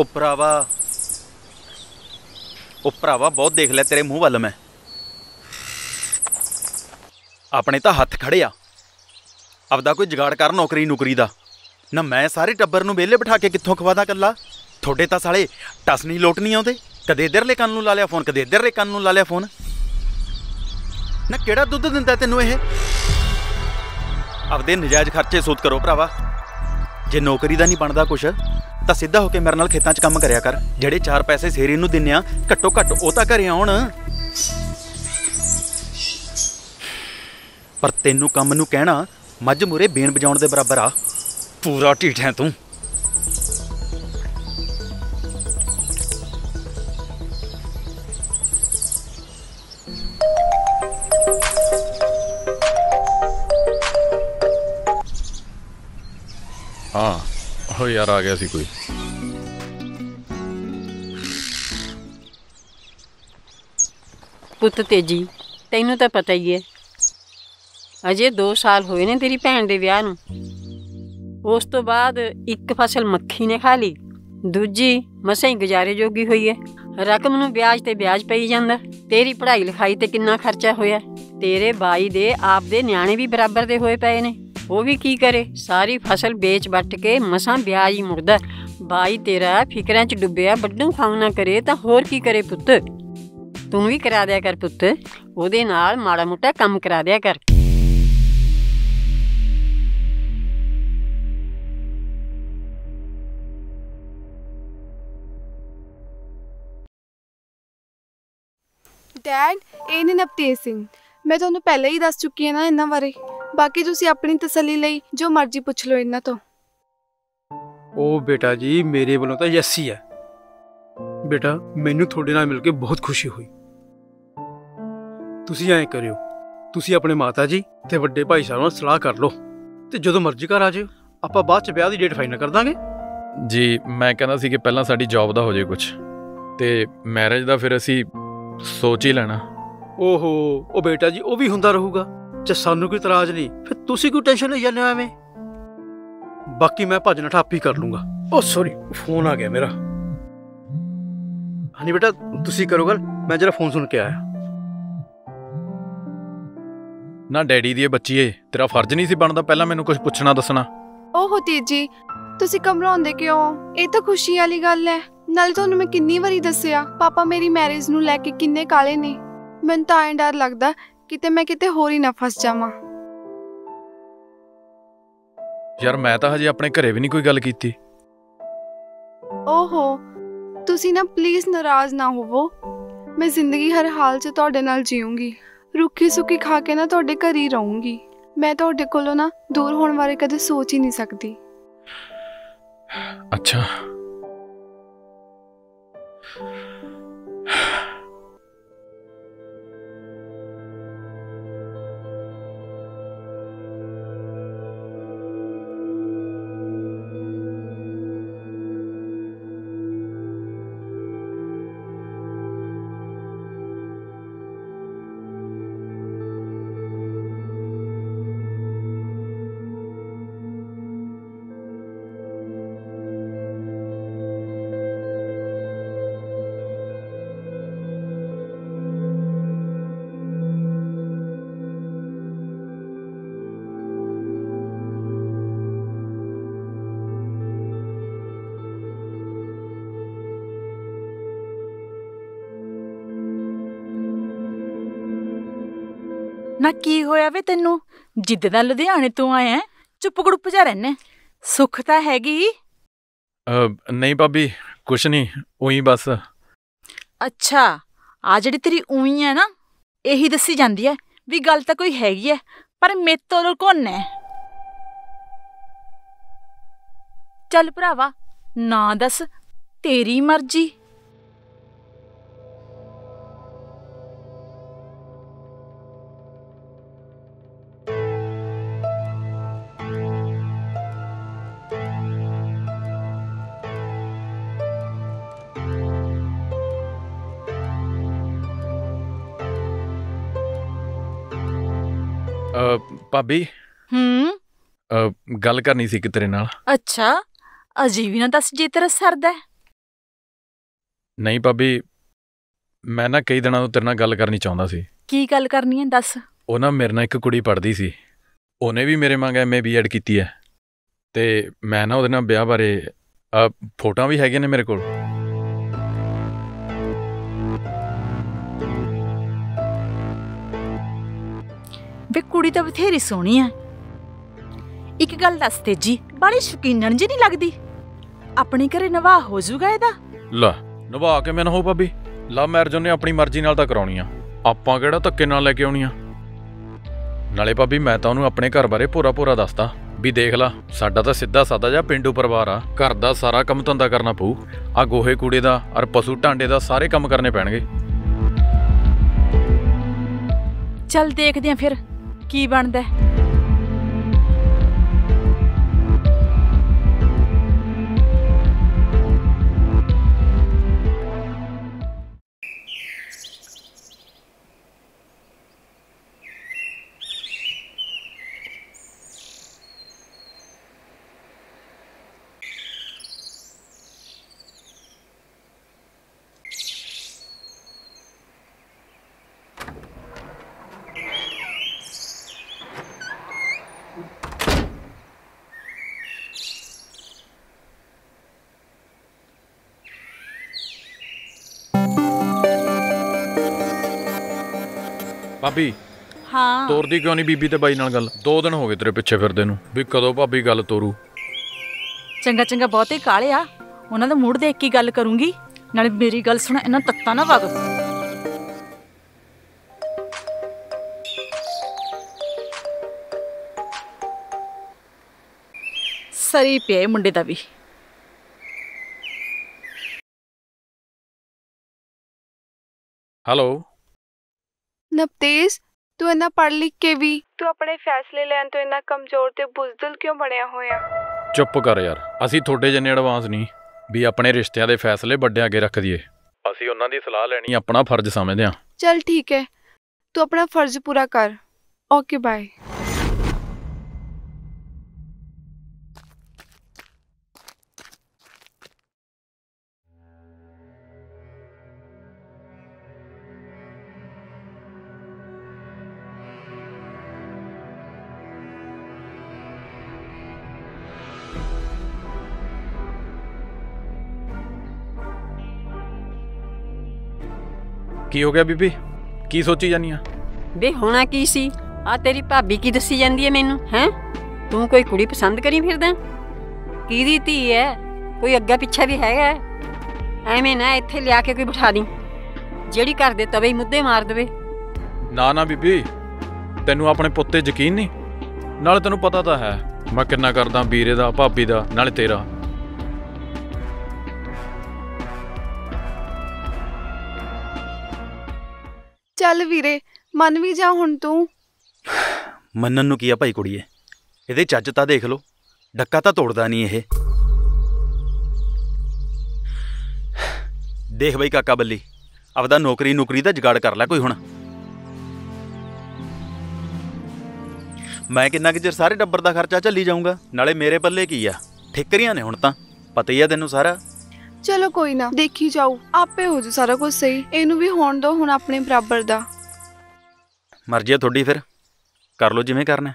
Speaker 3: ਉਹ ਭਰਾਵਾ ਉਹ ਭਰਾਵਾ ਬਹੁਤ ਦੇਖ ਲਿਆ ਤੇਰੇ ਮੂੰਹ ਵੱਲ ਮੈਂ। ਆਪਣੇ ਤਾਂ ਹੱਥ ਖੜੇ ਆ, ਆਪਦਾ ਕੋਈ ਜੁਗਾੜ ਕਰ ਨੌਕਰੀ ਨੌਕਰੀ ਦਾ। ਨਾ ਮੈਂ ਸਾਰੇ ਟੱਬਰ ਨੂੰ ਵਿਹਲੇ ਬਿਠਾ ਕੇ ਕਿੱਥੋਂ ਖਵਾਦਾ ਕੱਲਾ। ਤੁਹਾਡੇ ਤਾਂ ਸਾਲੇ ਟਸ ਨਹੀਂ ਲੋਟ ਨਹੀਂ ਆਉਂਦੇ। ਕਦੇ ਇੱਧਰਲੇ ਕੰਨ ਨੂੰ ਲਾ ਲਿਆ ਫੋਨ, ਕਦੇ ਇੱਧਰਲੇ ਕੰਨ ਨੂੰ ਲਾ ਲਿਆ ਫੋਨ। ਨਾ ਕਿਹੜਾ ਦੁੱਧ ਦਿੰਦਾ ਤੈਨੂੰ ਇਹ? ਆਪਦੇ ਨਜਾਇਜ਼ ਖਰਚੇ ਸੂਤ ਕਰੋ ਭਰਾਵਾ। ਜੇ ਨੌਕਰੀ ਦਾ ਨਹੀਂ ਬਣਦਾ ਕੁਛ ਤਾਂ ਸਿੱਧਾ ਹੋ ਕੇ ਮੇਰੇ ਨਾਲ ਖੇਤਾਂ 'ਚ ਕੰਮ ਕਰਿਆ ਕਰ। ਜਿਹੜੇ ਚਾਰ ਪੈਸੇ ਸੇਰੀ ਨੂੰ ਦਿੰਨੇ ਆ ਘੱਟੋ ਘੱਟ ਉਹ ਤਾਂ ਘਰੇ ਆਉਣ। ਪਰ ਤੈਨੂੰ ਕੰਮ ਨੂੰ ਕਹਿਣਾ ਮੱਝ ਮੂਰੇ ਬੇਨ ਵਜਾਉਣ ਦੇ ਬਰਾਬਰ ਆ। ਪੂਰਾ ਢੀਠ ਹੈ ਤੂੰ।
Speaker 1: ਹਾਂ ਉਹ ਯਾਰ ਆ ਗਿਆ ਸੀ ਕੋਈ।
Speaker 2: ਪੁੱਤ ਤੇਜੀ, ਤੈਨੂੰ ਤਾਂ ਪਤਾ ਹੀ ਹੈ ਅਜੇ ਦੋ ਸਾਲ ਹੋਏ ਨੇ ਤੇਰੀ ਭੈਣ ਦੇ ਵਿਆਹ ਨੂੰ। ਉਸ ਤੋਂ ਬਾਅਦ ਇੱਕ ਫਸਲ ਮੱਖੀ ਨੇ ਖਾ ਲਈ, ਦੂਜੀ ਮਸਾਂ ਹੀ ਗੁਜ਼ਾਰੇ ਜੋਗੀ ਹੋਈ ਹੈ। ਰਕਮ ਨੂੰ ਵਿਆਜ ਤੇ ਵਿਆਜ ਪਈ ਜਾਂਦਾ। ਤੇਰੀ ਪੜ੍ਹਾਈ ਲਿਖਾਈ ਤੇ ਕਿੰਨਾ ਖਰਚਾ ਹੋਇਆ। ਤੇਰੇ ਬਾਈ ਦੇ ਆਪ ਦੇ ਨਿਆਣੇ ਵੀ ਬਰਾਬਰ ਦੇ ਹੋਏ ਪਏ ਨੇ, ਉਹ ਵੀ ਕੀ ਕਰੇ। ਸਾਰੀ ਫਸਲ ਵੇਚ ਵੱਟ ਕੇ ਮਸਾਂ ਵਿਆਜ ਹੀ ਮੁੜਦਾ। ਬਾਈ ਤੇਰਾ ਫਿਕਰਾਂ 'ਚ ਡੁੱਬਿਆ, ਵੱਡੂ ਖਾਉ ਨਾ ਕਰੇ ਤਾਂ ਹੋਰ ਕੀ ਕਰੇ ਪੁੱਤ। ਤੂੰ ਵੀ ਕਰਾ ਦਿਆ ਕਰ ਪੁੱਤ, ਉਹਦੇ ਨਾਲ ਮਾੜਾ ਮੋਟਾ ਕੰਮ ਕਰਾ ਦਿਆ ਕਰ।
Speaker 8: ਡੈਡ, ਇਹ ਨੇ ਨਵਤੇਜ ਸਿੰਘ। ਮੈਂ ਤੁਹਾਨੂੰ ਪਹਿਲਾਂ ਹੀ ਦੱਸ ਚੁੱਕੀ ਹਾਂ ਨਾ ਇਹਨਾਂ ਬਾਰੇ। ਬਾਕੀ ਤੁਸੀਂ ਆਪਣੀ ਤਸੱਲੀ ਲਈ ਜੋ ਮਰਜ਼ੀ ਪੁੱਛ ਲਓ ਇਹਨਾਂ ਤੋਂ।
Speaker 9: ਉਹ ਬੇਟਾ ਜੀ ਮੇਰੇ ਵੱਲੋਂ ਤਾਂ ਯੈਸ ਹੀ ਹੈ। ਬੇਟਾ ਮੈਨੂੰ ਤੁਹਾਡੇ ਨਾਲ ਮਿਲ ਕੇ ਬਹੁਤ ਖੁਸ਼ੀ ਹੋਈ। ਤੁਸੀਂ ਐਂ ਕਰਿਓ, ਤੁਸੀਂ ਆਪਣੇ ਮਾਤਾ ਜੀ ਤੇ ਵੱਡੇ ਭਾਈ ਸਾਹਿਬ ਨਾਲ ਸਲਾਹ ਕਰ ਲਓ ਤੇ ਜਦੋਂ ਮਰਜ਼ੀ ਘਰ ਆ ਜਾਇਓ। ਆਪਾਂ ਬਾਅਦ 'ਚ ਵਿਆਹ ਦੀ ਡੇਟ ਫਾਈਨਲ ਕਰ ਦਾਂਗੇ।
Speaker 1: ਜੀ ਮੈਂ ਕਹਿੰਦਾ ਸੀ ਕਿ ਪਹਿਲਾਂ ਸਾਡੀ ਜੌਬ ਦਾ ਹੋ ਜਾਏ ਕੁਛ, ਤੇ ਮੈਰਿਜ ਦਾ ਫਿਰ ਅਸੀਂ ਸੋਚ ਹੀ ਲੈਣਾ।
Speaker 9: ਓਹੋ ਉਹ ਬੇਟਾ ਜੀ ਉਹ ਵੀ ਹੁੰਦਾ ਰਹੂਗਾ, ਜੇ ਸਾਨੂੰ ਕੋਈ ਇਤਰਾਜ਼ ਨਹੀਂ। ਫਿਰ ਤੁਸੀਂ ਕੋਈ ਟੈਨਸ਼ਨ ਲਈ ਜਾਂਦੇ ਹੋ ਐਵੇਂ। ਬਾਕੀ ਮੈਂ ਭੱਜ ਨੱਠ ਆਪ ਹੀ ਕਰ ਲੂੰਗਾ। ਓ ਸੌਰੀ ਫੋਨ ਆ ਗਿਆ ਮੇਰਾ। ਹਾਂਜੀ ਬੇਟਾ ਤੁਸੀਂ ਕਰੋ ਗੱਲ, ਮੈਂ ਜਰਾ ਫੋਨ ਸੁਣ ਕੇ ਆਇਆ।
Speaker 1: ਨਾ ਡੈਡੀ ਦੀ ਇਹ ਬੱਚੀ ਏ, ਤੇਰਾ ਫਰਜ਼ ਨਹੀਂ ਸੀ ਬਣਦਾ ਪਹਿਲਾਂ ਮੈਨੂੰ ਕੁਝ ਪੁੱਛਣਾ ਦੱਸਣਾ?
Speaker 8: ਓਹੋ ਤੇਜੀ, ਤੁਸੀਂ ਘਬਰਾਉਂਦੇ ਕਿਉਂ? ਇਹ ਤਾਂ ਖੁਸ਼ੀ ਵਾਲੀ ਗੱਲ ਹੈ। ਨਾਲੇ ਤੁਹਾਨੂੰ ਮੈਂ ਕਿੰਨੀ ਵਾਰੀ ਦੱਸਿਆ ਪਾਪਾ ਮੇਰੀ ਮੈਰਿਜ ਨੂੰ ਲੈ ਕੇ ਕਿੰਨੇ ਕਾਲੇ ਨੇ। ਮੈਨੂੰ ਤਾਂ ਐਂ ਡਰ ਲੱਗਦਾ ਕਿਤੇ ਮੈਂ ਕਿਤੇ ਹੋਰ ਹੀ ਨਾ ਫਸ ਜਾਵਾਂ।
Speaker 1: ਯਾਰ ਮੈਂ ਤਾਂ ਹਜੇ ਆਪਣੇ ਘਰੇ ਵੀ ਨਹੀਂ ਕੋਈ ਗੱਲ ਕੀਤੀ।
Speaker 8: ਓਹੋ ਤੁਸੀਂ ਨਾ ਪਲੀਜ਼ ਨਾਰਾਜ਼ ਨਾ ਹੋਵੋ। ਮੈਂ ਜ਼ਿੰਦਗੀ ਹਰ ਹਾਲ 'ਚ ਤੁਹਾਡੇ ਨਾਲ ਜੀਊਂਗੀ, ਰੁੱਖੀ ਸੁੱਕੀ ਖਾ ਕੇ ਨਾ ਤੁਹਾਡੇ ਘਰ ਹੀ ਰਹੂੰਗੀ। ਮੈਂ ਤੁਹਾਡੇ ਕੋਲੋਂ ਨਾ ਦੂਰ ਹੋਣ ਬਾਰੇ ਕਦੇ ਸੋਚ ਹੀ ਨਹੀਂ ਸਕਦੀ।
Speaker 1: ਅੱਛਾ
Speaker 4: ਨਾ ਕੀ ਹੋਇਆ ਵੇ ਤੈਨੂੰ? ਜਿੱਦ ਦਾ ਲੁਧਿਆਣੇ ਤੋਂ ਆਇਆ ਚੁੱਪ ਗੜੁੱਪ ਜਾ ਰਹਿਣਾ। ਸੁੱਖ ਤਾਂ ਹੈਗੀ?
Speaker 1: ਨਹੀਂ ਭਾਬੀ ਕੁਛ ਨਹੀਂ, ਉਹੀ ਬਸ।
Speaker 4: ਅੱਛਾ ਆ ਜਿਹੜੀ ਤੇਰੀ ਉਹੀ ਹੈ ਨਾ, ਇਹੀ ਦੱਸੀ ਜਾਂਦੀ ਹੈ ਵੀ ਗੱਲ ਤਾਂ ਕੋਈ ਹੈਗੀ ਹੈ, ਪਰ ਮੇਰੇ ਤੋਂ ਲੁਕਾਉਣਾ। ਚੱਲ ਭਰਾਵਾ ਨਾ ਦੱਸ, ਤੇਰੀ ਮਰਜ਼ੀ।
Speaker 1: ਭਾਬੀ
Speaker 4: ਹੂੰ
Speaker 1: ਗੱਲ ਕਰਨੀ ਸੀ ਕਿ ਤੇਰੇ ਨਾਲ।
Speaker 4: ਅੱਛਾ ਅਜੇ ਵੀ ਨਾ ਦੱਸ ਜੇ ਤੇਰਾ ਸਰਦਾ।
Speaker 1: ਨਹੀਂ ਭਾਬੀ, ਮੈਂ ਨਾ ਕਈ ਦਿਨਾਂ ਤੋਂ ਤੇਰੇ ਨਾਲ ਗੱਲ ਕਰਨੀ ਚਾਹੁੰਦਾ ਸੀ।
Speaker 4: ਕੀ ਗੱਲ ਕਰਨੀ ਹੈ ਦੱਸ।
Speaker 1: ਉਹ ਨਾ ਮੇਰੇ ਨਾਲ ਇੱਕ ਕੁੜੀ ਪੜ੍ਹਦੀ ਸੀ, ਉਹਨੇ ਵੀ ਮੇਰੇ ਵਾਂਗ ਐਮ ਏ ਬੀ ਐਡ ਕੀਤੀ ਹੈ, ਅਤੇ ਮੈਂ ਨਾ ਉਹਦੇ ਨਾਲ ਵਿਆਹ ਬਾਰੇ ਫੋਟੋਆਂ ਵੀ ਹੈਗੀਆਂ ਨੇ ਮੇਰੇ ਕੋਲ।
Speaker 4: ਵੇ ਕੁੜੀ ਤਾਂ ਬਥੇਰੀ ਸੋਹਣੀ ਆ। ਇੱਕ ਗੱਲ ਦੱਸ ਤੇਜੀ, ਬੜੀ ਸ਼ੌਕੀਨਣ ਜੀ ਨਹੀਂ ਲੱਗਦੀ। ਆਪਣੇ ਘਰੇ ਨਿਵਾਹ ਹੋ ਜਾਊਗਾ ਇਹਦਾ?
Speaker 1: ਲੈ ਨਿਭਾ ਕੇ ਮੈਂ ਨਾ ਹੋ ਭਾਬੀ, ਲਵ ਮੈਰਿਜ ਉਹਨੇ ਆਪਣੀ ਮਰਜ਼ੀ ਨਾਲ ਤਾਂ ਕਰਾਉਣੀ ਆ, ਆਪਾਂ ਕਿਹੜਾ ਧੱਕੇ ਨਾਲ ਲੈ ਕੇ ਆਉਣੀ ਆ। ਨਾਲੇ ਭਾਬੀ ਮੈਂ ਤਾਂ ਉਹਨੂੰ ਆਪਣੇ ਘਰ ਬਾਰੇ ਭੋਰਾ ਭੋਰਾ ਦੱਸਦਾ ਵੀ ਦੇਖ ਲਾ, ਸਾਡਾ ਤਾਂ ਸਿੱਧਾ ਸਾਦਾ ਜਿਹਾ ਪੇਂਡੂ ਪਰਿਵਾਰ ਆ, ਘਰ ਦਾ ਸਾਰਾ ਕੰਮ ਧੰਦਾ ਕਰਨਾ ਪਊ, ਆ ਗੋਹੇ ਕੂੜੇ ਦਾ ਔਰ ਪਸ਼ੂ ਢਾਂਡੇ ਦਾ ਸਾਰੇ ਕੰਮ ਕਰਨੇ ਪੈਣਗੇ।
Speaker 4: ਚੱਲ ਦੇਖਦੇ ਆਂ ਫਿਰ ਕੀ ਬਣਦਾ।
Speaker 1: ਭਾਬੀ
Speaker 4: ਹਾਂ
Speaker 1: ਤੋਰਦੀ ਕਿਉਂ ਨਹੀਂ ਬੀਬੀ ਤੇ ਬਾਈ ਨਾਲ ਗੱਲ? ਦੋ ਦਿਨ ਹੋ ਗਏ ਤੇਰੇ ਪਿੱਛੇ ਫਿਰਦੇ ਨੂੰ, ਵੀ ਕਦੋਂ ਭਾਬੀ ਗੱਲ ਤੋਰੂ।
Speaker 4: ਚੰਗਾ ਚੰਗਾ ਬਹੁਤੇ ਕਾਲੇ ਆ, ਉਹਨਾਂ ਦਾ ਮੂਡ ਦੇਖ ਕੇ ਗੱਲ ਕਰੂੰਗੀ। ਨਾਲੇ ਮੇਰੀ ਗੱਲ ਸੁਣ, ਇਹਨਾਂ ਤੱਤਾਂ ਨਾ ਵਗ। ਸਰੀ ਪਿਆ ਮੁੰਡੇ ਦਾ ਵੀ।
Speaker 1: ਹੈਲੋ
Speaker 8: ਨਵਤੇਜ, ਤੂੰ ਇੰਨਾ ਪੜ੍ਹ ਲਿਖ ਕੇ ਵੀ ਤੂੰ ਆਪਣੇ ਫੈਸਲੇ ਲੈਣ ਤੋਂ ਇੰਨਾ ਕਮਜ਼ੋਰ ਤੇ ਬੁਜ਼ਦਿਲ ਕਿਉਂ ਬਣਿਆ ਹੋਇਆ?
Speaker 1: ਚੁੱਪ ਕਰ ਯਾਰ, ਅਸੀਂ ਤੁਹਾਡੇ ਜਿੰਨੇ ਐਡਵਾਂਸ ਨਹੀਂ ਵੀ ਆਪਣੇ ਰਿਸ਼ਤਿਆਂ ਦੇ ਫੈਸਲੇ ਵੱਡੇ ਅੱਗੇ ਰੱਖ ਦਈਏ। ਅਸੀਂ ਉਹਨਾਂ ਦੀ ਸਲਾਹ ਲੈਣੀ ਆਪਣਾ ਫਰਜ਼ ਸਮਝਦੇ ਹਾਂ।
Speaker 8: ਚੱਲ ਠੀਕ ਹੈ, ਤੂੰ ਆਪਣਾ ਫਰਜ਼ ਪੂਰਾ ਕਰ। Okay bye.
Speaker 1: ਕੀ ਹੋ ਗਿਆ ਬੀਬੀ, ਕੀ ਸੋਚੀ ਜਾਨੀ ਆ?
Speaker 2: ਵੇ ਹੋਣਾ ਕੀ ਸੀ, ਆ ਤੇਰੀ ਭਾਬੀ ਕੀ ਦੱਸੀ ਜਾਂਦੀ ਹੈ ਮੈਨੂੰ? ਹੈਂ, ਤੂੰ ਕੋਈ ਕੁੜੀ ਪਸੰਦ ਕਰੀ ਫਿਰਦਾ? ਕਿਹਦੀ ਧੀ ਹੈ? ਕੋਈ ਅੱਗਾ ਪਿੱਛਾ ਵੀ ਹੈਗਾ? ਐਵੇਂ ਨਾ ਇੱਥੇ ਲਿਆ ਕੇ ਕੋਈ ਬਿਠਾ ਦੀ ਜਿਹੜੀ ਘਰ ਦੇ ਤਵੇ ਹੀ ਮੁੱਦੇ ਮਾਰ ਦੇਵੇ।
Speaker 1: ਨਾ ਨਾ ਬੀਬੀ, ਤੈਨੂੰ ਆਪਣੇ ਪੁੱਤ ਤੇ ਯਕੀਨ ਨਹੀਂ? ਨਾਲੇ ਤੈਨੂੰ ਪਤਾ ਤਾਂ ਹੈ ਮੈਂ ਕਿੰਨਾ ਕਰਦਾ ਵੀਰੇ ਦਾ, ਭਾਬੀ ਦਾ, ਨਾਲੇ ਤੇਰਾ।
Speaker 8: ਚੱਲ ਵੀਰੇ, ਮੰਨ ਵੀ ਜਾ ਹੁਣ ਤੂੰ।
Speaker 3: ਮੰਨਣ ਨੂੰ ਕੀ ਆ ਭਾਈ ਕੁੜੀਏ, ਇਹਦੇ ਚੱਜ ਤਾਂ ਦੇਖ ਲਓ, ਡੱਕਾ ਤਾਂ ਤੋੜਦਾ ਨਹੀਂ ਇਹ। ਦੇਖ ਬਈ ਕਾਕਾ ਬੱਲੀ, ਆਪਦਾ ਨੌਕਰੀ ਨੌਕਰੀ ਦਾ ਜੁਗਾੜ ਕਰ ਲੈ ਕੋਈ ਹੁਣ। ਮੈਂ ਕਿੰਨਾ ਕੁ ਚਿਰ ਸਾਰੇ ਟੱਬਰ ਦਾ ਖਰਚਾ ਝੱਲੀ ਜਾਊਂਗਾ, ਨਾਲੇ ਮੇਰੇ ਪੱਲੇ ਕੀ ਆ, ਠਿੱਕਰੀਆਂ ਨੇ ਹੁਣ ਤਾਂ, ਪਤਾ ਹੀ ਆ ਤੈਨੂੰ ਸਾਰਾ।
Speaker 8: ਚਲੋ ਕੋਈ ਨਾ, ਦੇਖੀ ਜਾਊ, ਆਪੇ ਹੋ ਜੂ ਸਾਰਾ ਕੁਝ ਸਹੀ। ਇਹਨੂੰ ਵੀ ਹੋਣ ਦੋ ਹੁਣ ਆਪਣੇ ਬਰਾਬਰ ਦਾ।
Speaker 3: ਮਰਜ਼ੀ ਆ ਤੁਹਾਡੀ, ਫਿਰ ਕਰ ਲਓ ਜਿਵੇਂ ਕਰਨਾ।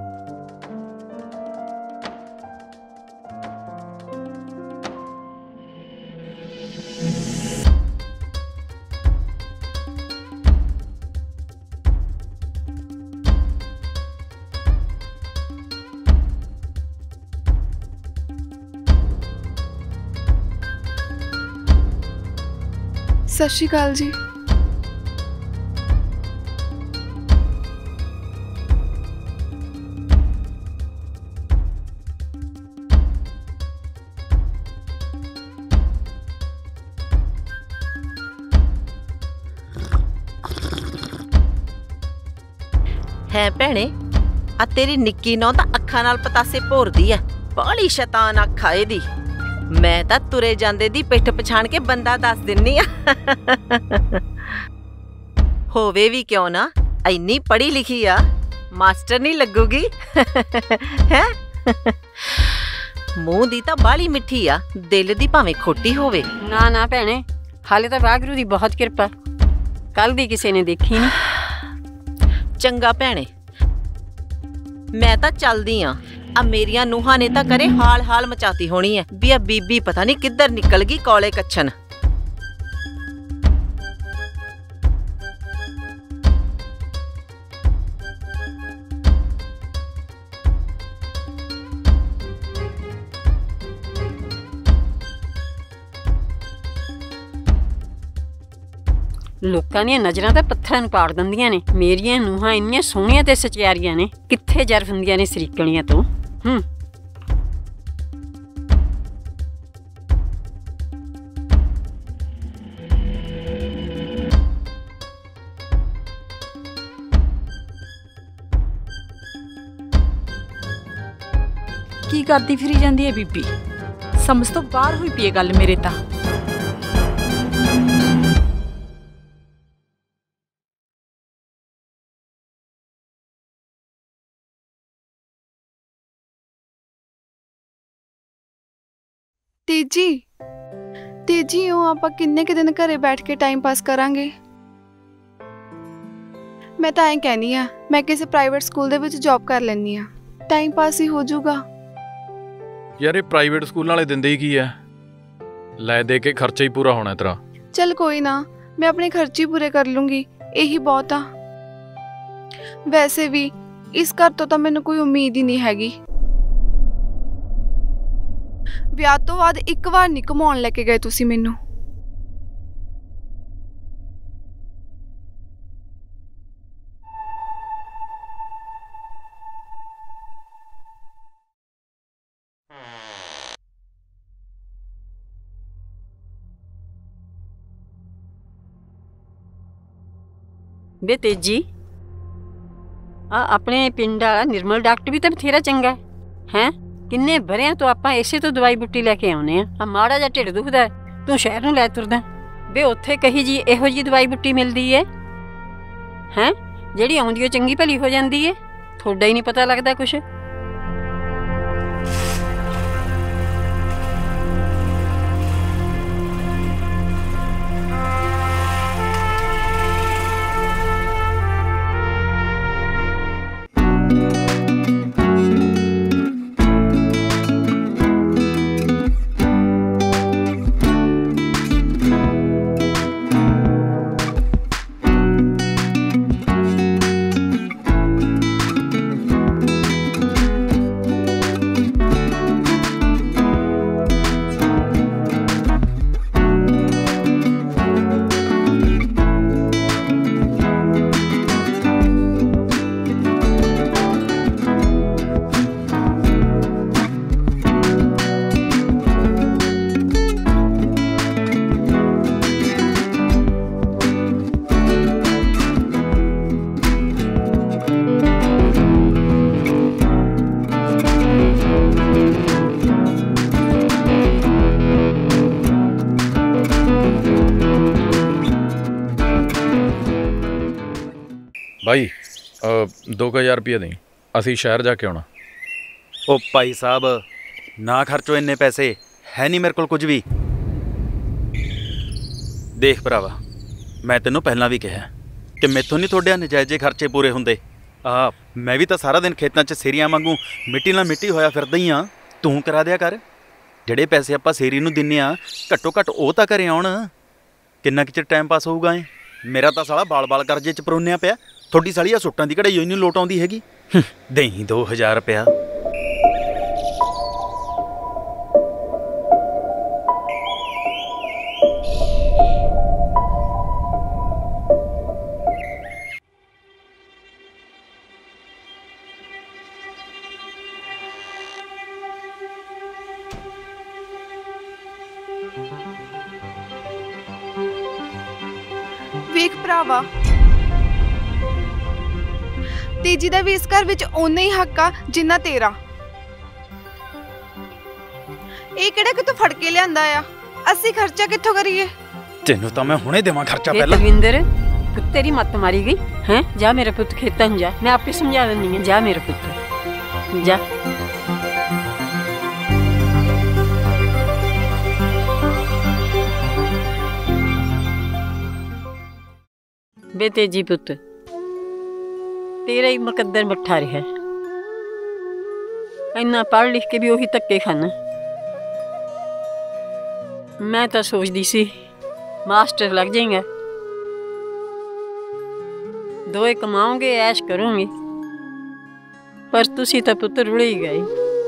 Speaker 8: ਸਤਿ ਸ਼੍ਰੀ ਅਕਾਲ ਜੀ।
Speaker 10: ਹੈ ਭੈਣੇ, ਆ ਤੇਰੀ ਨਿੱਕੀ ਨੌਂ ਤਾਂ ਅੱਖਾਂ ਨਾਲ ਪਤਾਸੇ ਭੋਰਦੀ ਆ, ਬਾਹਲੀ ਸ਼ੈਤਾਨ ਅੱਖ ਆ ਇਹਦੀ। ਮੈਂ ਤਾਂ ਤੁਰੇ ਜਾਂਦੇ ਦੀ ਪਿੱਠ ਪਛਾਣ ਕੇ ਬੰਦਾ ਦੱਸ ਦਿੰਨੀ ਆ। ਹੋਵੇ ਵੀ ਕਿਉਂ ਨਾ, ਇੰਨੀ ਪੜ੍ਹੀ ਲਿਖੀ ਆ, ਮਾਸਟਰ ਨਹੀਂ ਲੱਗੂਗੀ ਹੈ। ਮੂੰਹ ਦੀ ਤਾਂ ਬਾਹਲੀ ਮਿੱਠੀ ਆ, ਦਿਲ ਦੀ ਭਾਵੇਂ ਖੋਟੀ ਹੋਵੇ।
Speaker 2: ਨਾ ਨਾ ਭੈਣੇ, ਹਾਲੇ ਤਾਂ ਵਾਹਿਗੁਰੂ ਦੀ ਬਹੁਤ ਕਿਰਪਾ, ਕੱਲ ਦੀ ਕਿਸੇ ਨੇ ਦੇਖੀ ਨਹੀਂ।
Speaker 10: ਚੰਗਾ ਭੈਣੇ, ਮੈਂ ਤਾਂ ਚੱਲਦੀ ਆ। ਆ ਮੇਰੀਆਂ ਨੂੰਹਾਂ ਨੇ ਤਾਂ ਕਰੇ ਹਾਲ ਹਾਲ ਮਚਾਤੀ ਹੋਣੀ ਐ ਵੀ ਆ ਬੀਬੀ ਪਤਾ ਨਹੀਂ ਕਿੱਧਰ ਨਿਕਲ ਗਈ ਕੌਲੇ ਕੱਛਣ।
Speaker 2: ਲੋਕਾਂ ਦੀਆਂ ਨਜ਼ਰਾਂ ਤਾਂ ਪੱਥਰਾਂ ਨੂੰ ਪਾੜ ਦਿੰਦੀਆਂ ਨੇ। ਮੇਰੀਆਂ ਨੂੰਹਾਂ ਇੰਨੀਆਂ ਸੋਹਣੀਆਂ ਤੇ ਸਚਿਆਰੀਆਂ ਨੇ, ਕਿੱਥੇ ਜਰਫ ਹੁੰਦੀਆਂ ਨੇ ਸਰੀਕਣੀਆਂ ਤੋਂ। ਹੂੰ
Speaker 4: ਕੀ ਕਰਦੀ ਫਿਰੀ ਜਾਂਦੀ ਹੈ ਬੀਬੀ? ਸਮਝ ਤੋਂ ਬਾਹਰ ਹੋਈ ਪਈ ਹੈ ਗੱਲ ਮੇਰੇ ਤਾਂ।
Speaker 8: ਤੇਜੀ ਤੇਜੀ ਉਹ ਆਪਾਂ ਕਿੰਨੇ ਕੁ ਦਿਨ ਘਰੇ ਬੈਠ ਕੇ ਟਾਈਮ ਪਾਸ ਕਰਾਂਗੇ? ਮੈਂ ਤਾਂ ਐਂ ਕਹਿੰਦੀ ਆ ਮੈਂ ਕਿਸੇ ਪ੍ਰਾਈਵੇਟ ਸਕੂਲ ਦੇ ਵਿੱਚ ਜੌਬ ਕਰ ਲੈਂਦੀ ਆ, ਟਾਈਮ ਪਾਸ ਹੀ ਹੋ ਜਾਊਗਾ।
Speaker 1: ਯਾਰ ਇਹ ਪ੍ਰਾਈਵੇਟ ਸਕੂਲ ਵਾਲੇ ਦਿੰਦੇ ਹੀ ਕੀ ਐ? ਲੈ ਦੇ ਕੇ ਖਰਚਾ ਹੀ ਪੂਰਾ ਹੋਣਾ ਤੇਰਾ।
Speaker 8: ਚੱਲ ਕੋਈ ਨਾ, ਮੈਂ ਆਪਣੇ ਖਰਚੇ ਪੂਰੇ ਕਰ ਲੂੰਗੀ, ਇਹੀ ਬਹੁਤ ਆ। ਵੈਸੇ ਵੀ ਇਸ ਘਰ ਤੋਂ ਤਾਂ ਮੈਨੂੰ ਕੋਈ ਉਮੀਦ ਹੀ ਨਹੀਂ ਹੈਗੀ। ਵਿਆਹ ਤੋਂ ਬਾਅਦ ਇੱਕ ਵਾਰ ਨਹੀਂ ਘੁਮਾਉਣ ਲੈ ਕੇ ਗਏ ਤੁਸੀਂ ਮੈਨੂੰ।
Speaker 2: ਬੇ ਤੇਜੀ, ਆ ਆਪਣੇ ਪਿੰਡ ਵਾਲਾ ਨਿਰਮਲ ਡਾਕਟਰ ਵੀ ਤਾਂ ਬਥੇਰਾ ਚੰਗਾ ਹੈ। ਕਿੰਨੇ ਵਰਿਆਂ ਤੋਂ ਆਪਾਂ ਇਸੇ ਤੋਂ ਦਵਾਈ ਬੁੱਟੀ ਲੈ ਕੇ ਆਉਨੇ ਆ। ਆ ਮਾੜਾ ਜਿਹਾ ਢਿੱਡ ਦੁਖਦਾ ਤੂੰ ਸ਼ਹਿਰ ਨੂੰ ਲੈ ਤੁਰਦਾ। ਬੇ ਉੱਥੇ ਕਹੀ ਜੀ ਇਹੋ ਜਿਹੀ ਦਵਾਈ ਬੁੱਟੀ ਮਿਲਦੀ ਏ ਹੈ ਜਿਹੜੀ ਆਉਂਦੀ ਉਹ ਚੰਗੀ ਭਲੀ ਹੋ ਜਾਂਦੀ ਏ। ਤੁਹਾਡਾ ਹੀ ਨਹੀਂ ਪਤਾ ਲੱਗਦਾ ਕੁਛ।
Speaker 1: भाई दो हज़ार रुपया दें, असी शहर जाके आना।
Speaker 3: ओ भाई साहब ना खर्चो इन्ने पैसे, है नहीं मेरे को कुछ भी। देख भरावा, मैं तेनों पहला भी कहा कि मैथों नहीं थोड़े नजायजे खर्चे पूरे होंदे। आ मैं भी तो सारा दिन खेतों च सेरियां वांगू मिट्टी नाल मिट्टी होया फिरदा ही हाँ। तू करा दिया कर, ਜਿਹੜੇ पैसे ਆਪਾਂ सेरी नूं दिन्ने आ घट्टो घट्ट ਉਹ ਤਾਂ ਘਰੇ ਆਉਣ। ਕਿੰਨਾ ਕੁ ਚਿਰ ਟਾਈਮ ਪਾਸ ਹੋਊਗਾ ਐ? ਮੇਰਾ ਤਾਂ ਸਾਲਾ ਬਾਲ ਬਾਲ ਕਰਜ਼ੇ 'ਚ ਪਰੋਨਿਆ ਪਿਆ। ਤੁਹਾਡੀ ਸਾਲੀ ਆ ਸੁੱਟਾਂ ਦੀ ਕਢਾਈ ਹੋਈ ਨਹੀਂ ਲੋਟ ਆਉਂਦੀ ਹੈਗੀ। ਦੇਹੀਂ ਦੋ ਹਜ਼ਾਰ ਰੁਪਇਆ।
Speaker 8: ਵੇਖ ਭਰਾਵਾ, ਤੇਜੀ ਦਾ ਵੀ ਇਸ ਘਰ ਵਿੱਚ ਓਨਾ ਹੀ ਹੱਕ ਆ ਜਿੰਨਾ ਤੇਰਾ। ਇਹ ਕਿਹੜਾ ਕਿ ਤੂੰ ਫੜ ਕੇ ਲਿਆਂਦਾ ਆ? ਅਸੀਂ ਖਰਚਾ ਕਿੱਥੋਂ ਕਰੀਏ?
Speaker 3: ਤੈਨੂੰ ਤਾਂ ਮੈਂ ਹੁਣੇ ਦੇਵਾਂ ਖਰਚਾ
Speaker 2: ਇਹ
Speaker 3: ਪਹਿਲਾਂ।
Speaker 2: ਤਲਵਿੰਦਰ, ਪੁੱਤ ਤੇਰੀ ਮੱਤ ਮਾਰੀ ਗਈ ਹੈ। ਜਾ ਮੇਰਾ ਪੁੱਤ ਖੇਤਾਂ ਨੂੰ ਜਾ, ਮੈਂ ਆਪੇ ਸਮਝਾ ਦਿੰਦੀ ਹਾਂ। ਜਾ ਮੇਰਾ ਪੁੱਤ ਜਾ। ਬੇ ਤੇਜੀ ਪੁੱਤ, ਤੇਰਾ ਹੀ ਮੁਕੱਦਰ ਮੱਠਾ ਰਿਹਾ। ਇੰਨਾ ਪੜ੍ਹ ਲਿਖ ਕੇ ਵੀ ਉਹੀ ਧੱਕੇ ਖਾਨਾ। ਮੈਂ ਤਾਂ ਸੋਚਦੀ ਸੀ ਮਾਸਟਰ ਲੱਗ ਜਾਏਗਾ, ਦੋਏ ਕਮਾਓਗੇ, ਐਸ਼ ਕਰੋਗੇ, ਪਰ ਤੁਸੀਂ ਤਾਂ ਪੁੱਤ ਰੁਲੇ ਹੀ ਗਏ।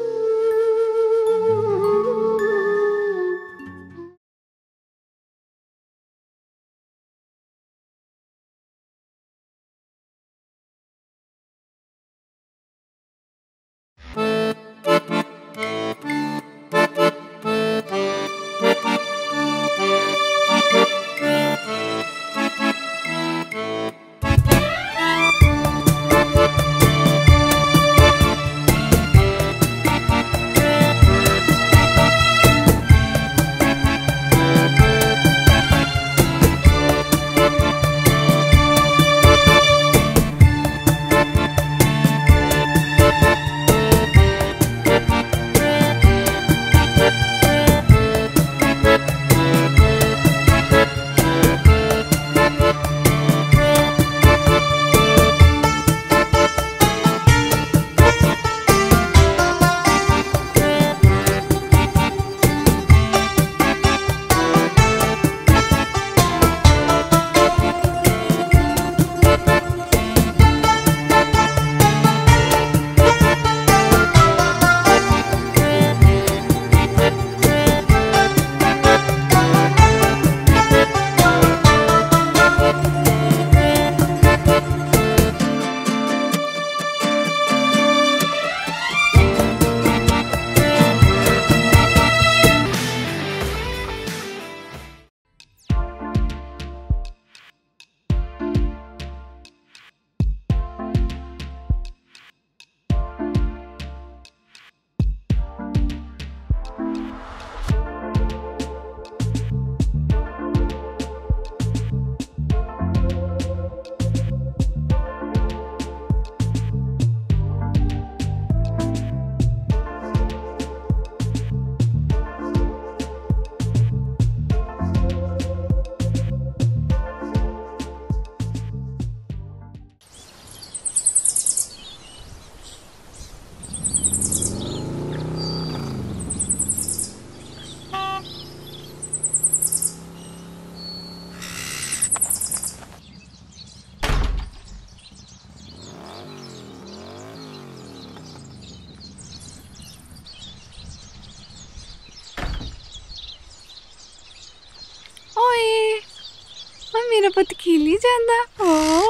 Speaker 8: मेरा पुत खिली जांदा। ओ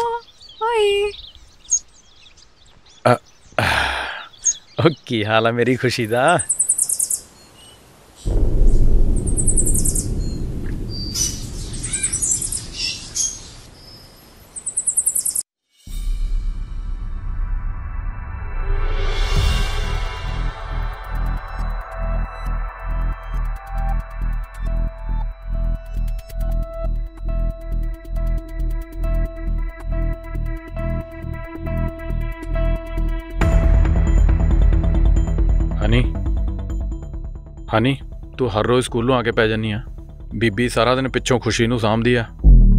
Speaker 8: ओए
Speaker 1: ओ की हाल है मेरी खुशी दा? हनी हनी तू हर रोज़ स्कूलों आके पै जानी आ। बीबी सारा दिन पिछों खुशी नूं सामदी आ।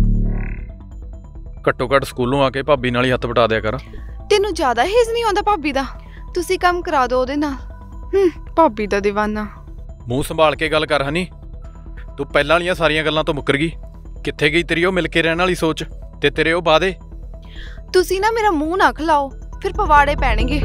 Speaker 1: घट्टो घट्ट स्कूलों आके भाबी नाल ही हत्थ बटा दिया कर।
Speaker 8: तेनू ज्यादा हेज नहीं आंदा भाबी दा? तुसी काम करा दो ओदे नाल। हम्म भाबी दा दीवाना।
Speaker 1: मूँह संभाल के गल कर हनी। तू पहलां वालियां सारियां गल्लां तो मुकर गई। कित्थे गई तेरी ओ मिल के रहण वाली सोच ते तेरे ओ वादे?
Speaker 8: तुसी ना मेरा मुंह ना खलाओ, फिर पवाड़े पैणगे।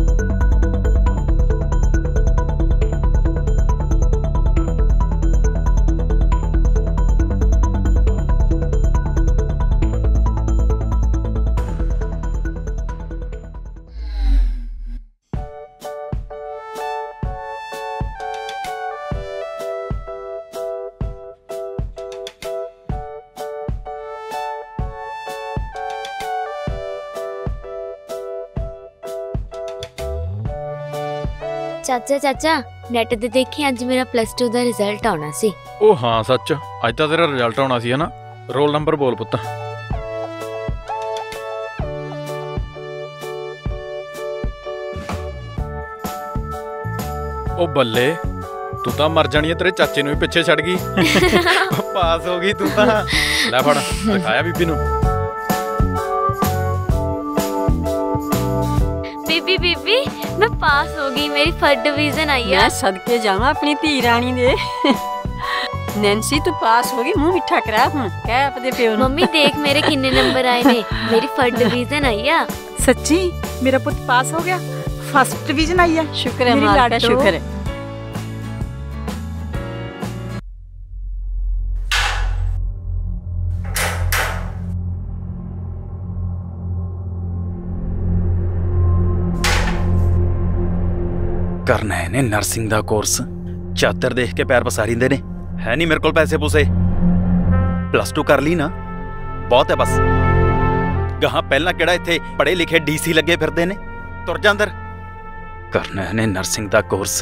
Speaker 6: चाचा चाचा नेट ते देखी अज मेरा प्लस टू दा रिजल्ट आना सी।
Speaker 1: ओ हाँ सच, अज तो तेरा रिजल्ट आना सी है ना। रोल नंबर बोल पुत्त। ओ बल्ले तू तो मर जानी है, तेरे चाचे नूं भी पिछे छड़ गई। पास हो गई तू तो। लै फड़ दिखाया बीबी नूं।
Speaker 6: बीबी बीबी मैं पास हो गई, मेरी फर्स्ट डिवीजन आई है।
Speaker 2: मैं सदके जावा अपनी धी रानी दे। नैन्सी तू पास हो गई, मुंह मिठा करा हूं कह अपने प्यो नूं।
Speaker 6: मम्मी देख मेरे किन्ने नंबर आए ने, मेरी फर्स्ट डिवीजन आई है।
Speaker 4: सच्ची मेरा पुत पास हो गया, फर्स्ट डिवीजन आई है।
Speaker 2: शुक्र है मां का, शुक्र है।
Speaker 3: करना है ने नर्सिंग दा कोर्स, चादर देख के पैर पसारी दे ने। है नहीं मेरे को पैसे पूसे, प्लस टू कर ली ना, बहुत है बस। गहां पहला केड़ा इत्थे पढ़े लिखे डीसी लगे फिरदे ने, तुर जा अंदर। करना है ने नर्सिंग दा कोर्स।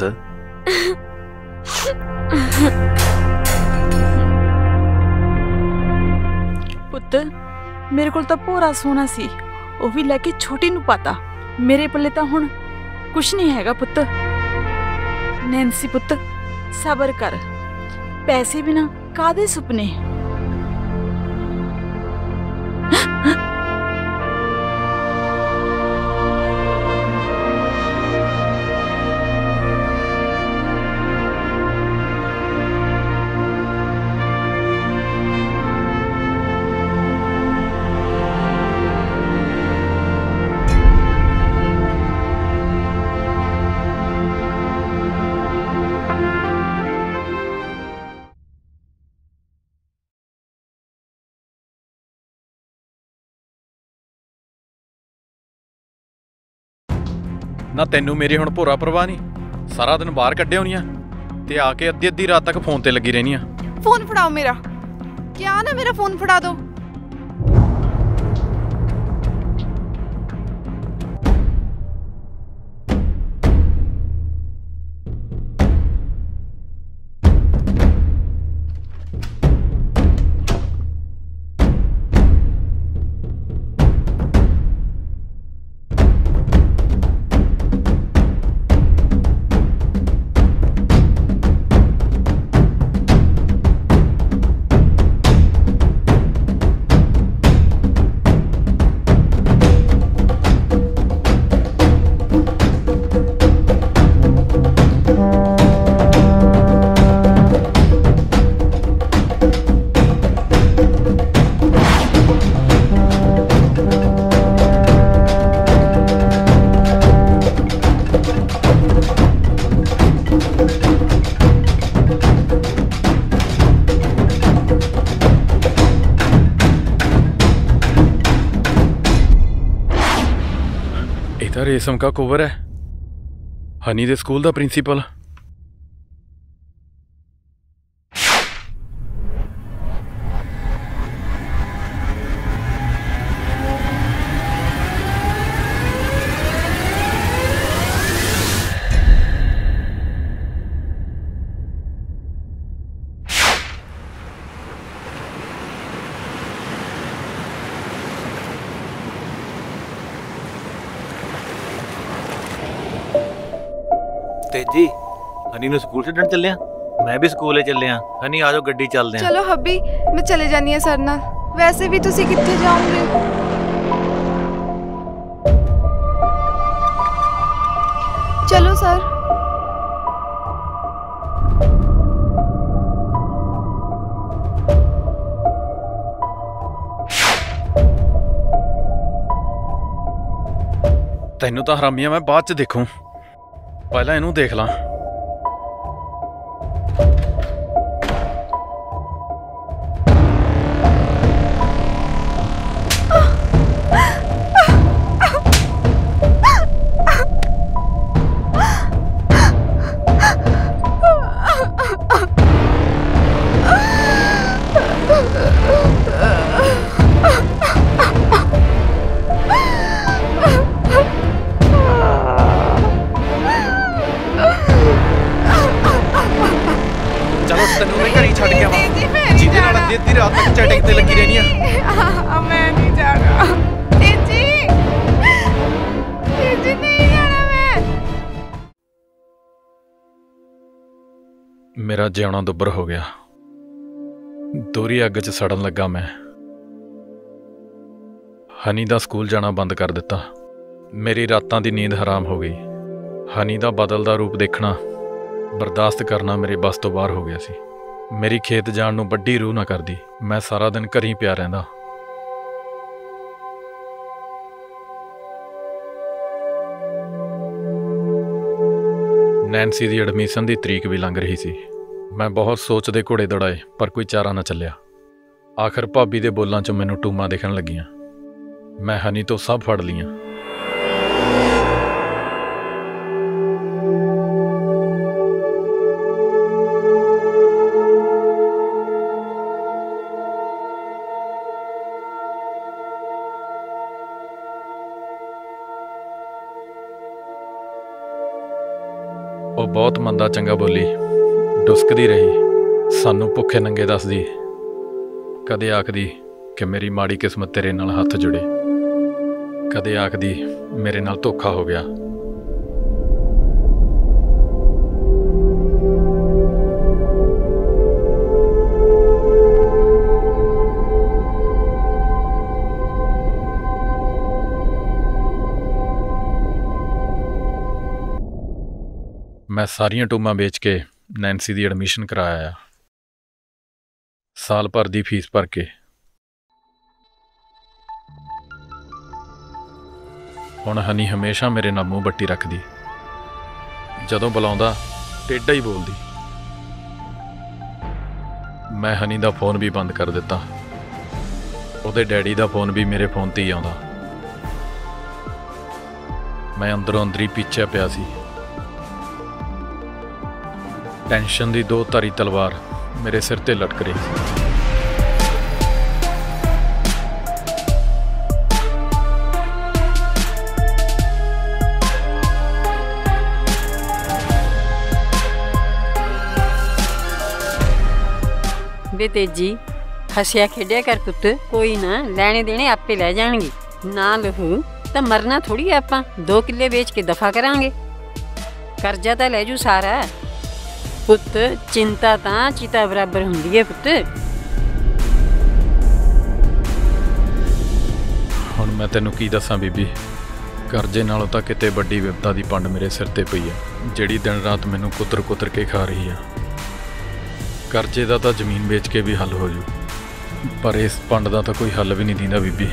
Speaker 4: पुੱਤ ਮੇਰੇ ਕੋਲ ਤਾਂ ਪੂਰਾ ਸੋਨਾ ਸੀ, ਉਹ ਵੀ ਲੈ ਕੇ ਛੋਟੀ ਨੂੰ ਪਾਤਾ। ਮੇਰੇ ਪੱਲੇ ਤਾਂ ਹੁਣ ਕੁਛ ਨਹੀਂ ਹੈਗਾ ਪੁੱਤ। ਨੈਂਸੀ ਪੁੱਤ ਸਬਰ ਕਰ, ਪੈਸੇ ਬਿਨਾ ਕਾਦੇ ਸੁਪਨੇ।
Speaker 1: ना तेनू मेरी हुण भोरा परवाह नहीं, सारा दिन बाहर कड्डे होनी ते आके अद्धी अद्धी रात तक फोन ते लगी रहनी।
Speaker 8: फोन फड़ाओ मेरा, क्या ना मेरा फोन फड़ा दो।
Speaker 1: रेशम का कोवर है, हनी दे स्कूल दा प्रिंसीपल।
Speaker 11: तेजी हनी ਨੂੰ ਸਕੂਲ ਛੱਡਣ ਚੱਲਿਆ, ਮੈਂ ਵੀ ਸਕੂਲੇ ਚੱਲਿਆ। ਹਨੀ ਆ ਜਾਓ ਗੱਡੀ ਚੱਲਦੇ ਆ।
Speaker 8: ਚਲੋ ਹੱਬੀ ਮੈਂ ਚਲੇ ਜਾਨੀ ਆ ਸਰ ਨਾਲ। ਵੈਸੇ ਵੀ ਤੁਸੀਂ ਕਿੱਥੇ ਜਾਓਗੇ? ਚਲੋ ਸਰ।
Speaker 1: ਤੈਨੂੰ ਤਾਂ ਹਰਾਮੀਆਂ ਮੈਂ ਬਾਅਦ ਚ ਦੇਖੂੰ, ਪਹਿਲਾਂ ਇਹਨੂੰ ਦੇਖ ਲਾਂ। ਅੱਧੀ ਰਾਤ ਤੱਕ ਚੈਟਿੰਗ ਤੇ ਲੱਗੀ ਰਹਿਣੀ ਆ।
Speaker 8: ਮੈਂ ਨਹੀਂ ਜਾਣਾ ਤੇਜੀ, ਤੇਜੀ ਨਹੀਂ ਜਾਣਾ ਮੈਂ।
Speaker 1: ਮੇਰਾ ਜਿਉਣਾ ਦੁੱਬਰ ਹੋ ਗਿਆ, ਦੋਹਰੀ ਅੱਗ 'ਚ ਸੜਨ ਲੱਗਾ ਮੈਂ। ਹਨੀ ਦਾ ਸਕੂਲ ਜਾਣਾ ਬੰਦ ਕਰ ਦਿੱਤਾ, मेरी रातां दी नींद हराम हो गई। हनी दा बदलदा रूप देखना बर्दाश्त करना मेरे बस तो बाहर हो गया सी। मेरी खेत जाण नूं वड्डी रूह ना करदी, मैं सारा दिन घर ही पिया रहिंदा। नैन्सी दी एडमिशन दी तरीक भी लंघ रही सी। मैं बहुत सोचदे घोड़े दौड़ाए पर कोई चारा ना चलिया। आखिर भाबी दे बोलां चों मैनूं टूमां दिखण लगियां। मैं हनी तो सब फड़ लियां। ਉਹ ਬਹੁਤ ਮੰਦਾ ਚੰਗਾ ਬੋਲੀ, ਡੁਸਕਦੀ ਰਹੀ, ਸਾਨੂੰ ਭੁੱਖੇ ਨੰਗੇ ਦੱਸਦੀ। ਕਦੇ ਆਖਦੀ ਕਿ ਮੇਰੀ ਮਾੜੀ ਕਿਸਮਤ ਤੇਰੇ ਨਾਲ ਹੱਥ ਜੁੜੇ, ਕਦੇ ਆਖਦੀ ਮੇਰੇ ਨਾਲ ਧੋਖਾ ਹੋ ਗਿਆ। मैं सारियां टूमां बेच के नैन्सी दी एडमिशन कराया, साल भर दी फीस भर के। हुण हनी हमेशा मेरे नाल मूँह बट्टी रखदी, जदों बुलाउंदा टेढ़ा ही बोलदी। मैं हनी दा फोन भी बंद कर दिता, उहदे डैडी दा फोन भी मेरे फोन ते ही आउंदा। मैं अंदरों अंदर ही पीछे पिया सी। टेंशन दी दो धारी तलवार मेरे सिर ते लटक रही थी।
Speaker 2: वे तेजी हसिया खेडिया कर पुत, कोई ना लैने देने आपे लै जाणगे। ना लहू तो मरना थोड़ी है, आपां दो किले बेच के दफा करांगे। करजा तो लै जू सारा। पुत चिंता तां चिता बराबर हुंदी है पुत।
Speaker 1: हुण मैं तैनूं की दसां बीबी, करजे नालों तां किते वड्डी विपदा दी पंड मेरे सिर ते पई है, जिहड़ी दिन रात मैनूं कुतर कुतर के खा रही है। करजे दा तां जमीन बेच के भी हल हो जू, पर इस पंड दा तां कोई हल भी नहीं दींदा बीबी।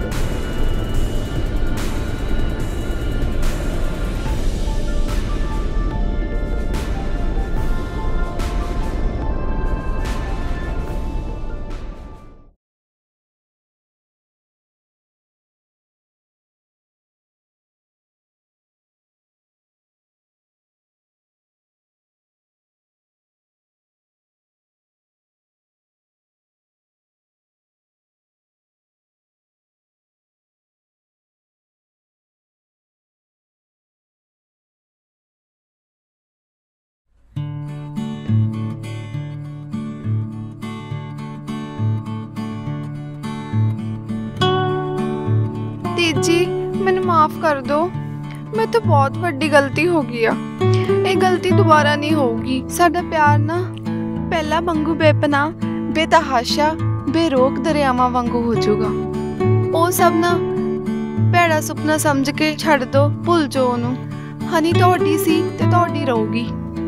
Speaker 8: जी मैंने माफ कर दो, मैं तो बहुत बड़ी गलती हो गई आ। ये गलती दोबारा नहीं होगी। साडा प्यार ना पहला वांगू बेपनाह, बेतहाशा, बेरोक दरियावां वांगू हो जाऊगा। वो सब ना भैड़ा सुपना समझ के छड़ दो, भुल जाओ ओनू। हनी तुहाडी सी ते तुहाडी रहूगी।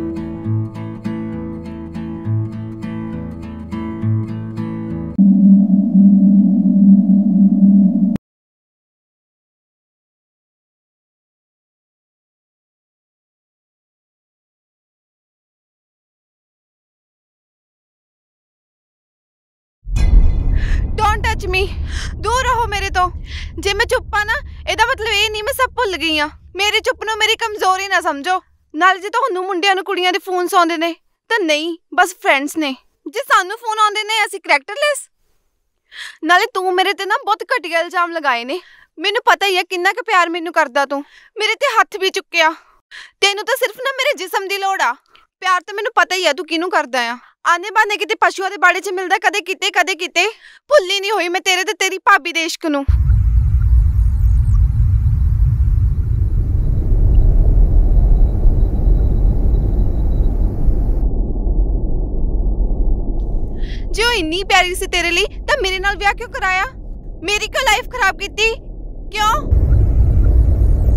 Speaker 8: डोंट टच मी, दूर रहो मेरे तो। जे मैं चुप आ ना, एदा मतलब ये नहीं मैं सब भुल गई हाँ। मेरी चुप नूं मेरी कमजोरी ना समझो। नाल जे तुहानूं मुंडियां नूं कुड़ियां दे फोन आउंदे ने तां नहीं, बस फ्रेंड्स ने। जे सानूं फोन आउंदे ने असीं करैक्टरलैस। नाले तू मेरे ते ना बहुत घटिया इल्जाम लगाए ने। मैनूं पता ही है किन्ना क प्यार मैनूं करदा तू। मेरे ते हत्थ भी चुक्किया। तेनूं तां सिर्फ ना मेरे जिस्म दी लोड़ आ। प्यार तो मैनूं पता ही है तू किनूं करदा आ। आने बाने किते पशुओं दे बाड़े च मिलदा, कदे किते कदे किते। भुल्ली नहीं हुई मैं तेरे ते तेरी भाभी दे इश्क नूं। जे वो इन्नी प्यारी सी तेरे लिए तां मेरे नाल ब्याह क्यों कराया? मेरी क्यों लाइफ खराब कीती? क्यों?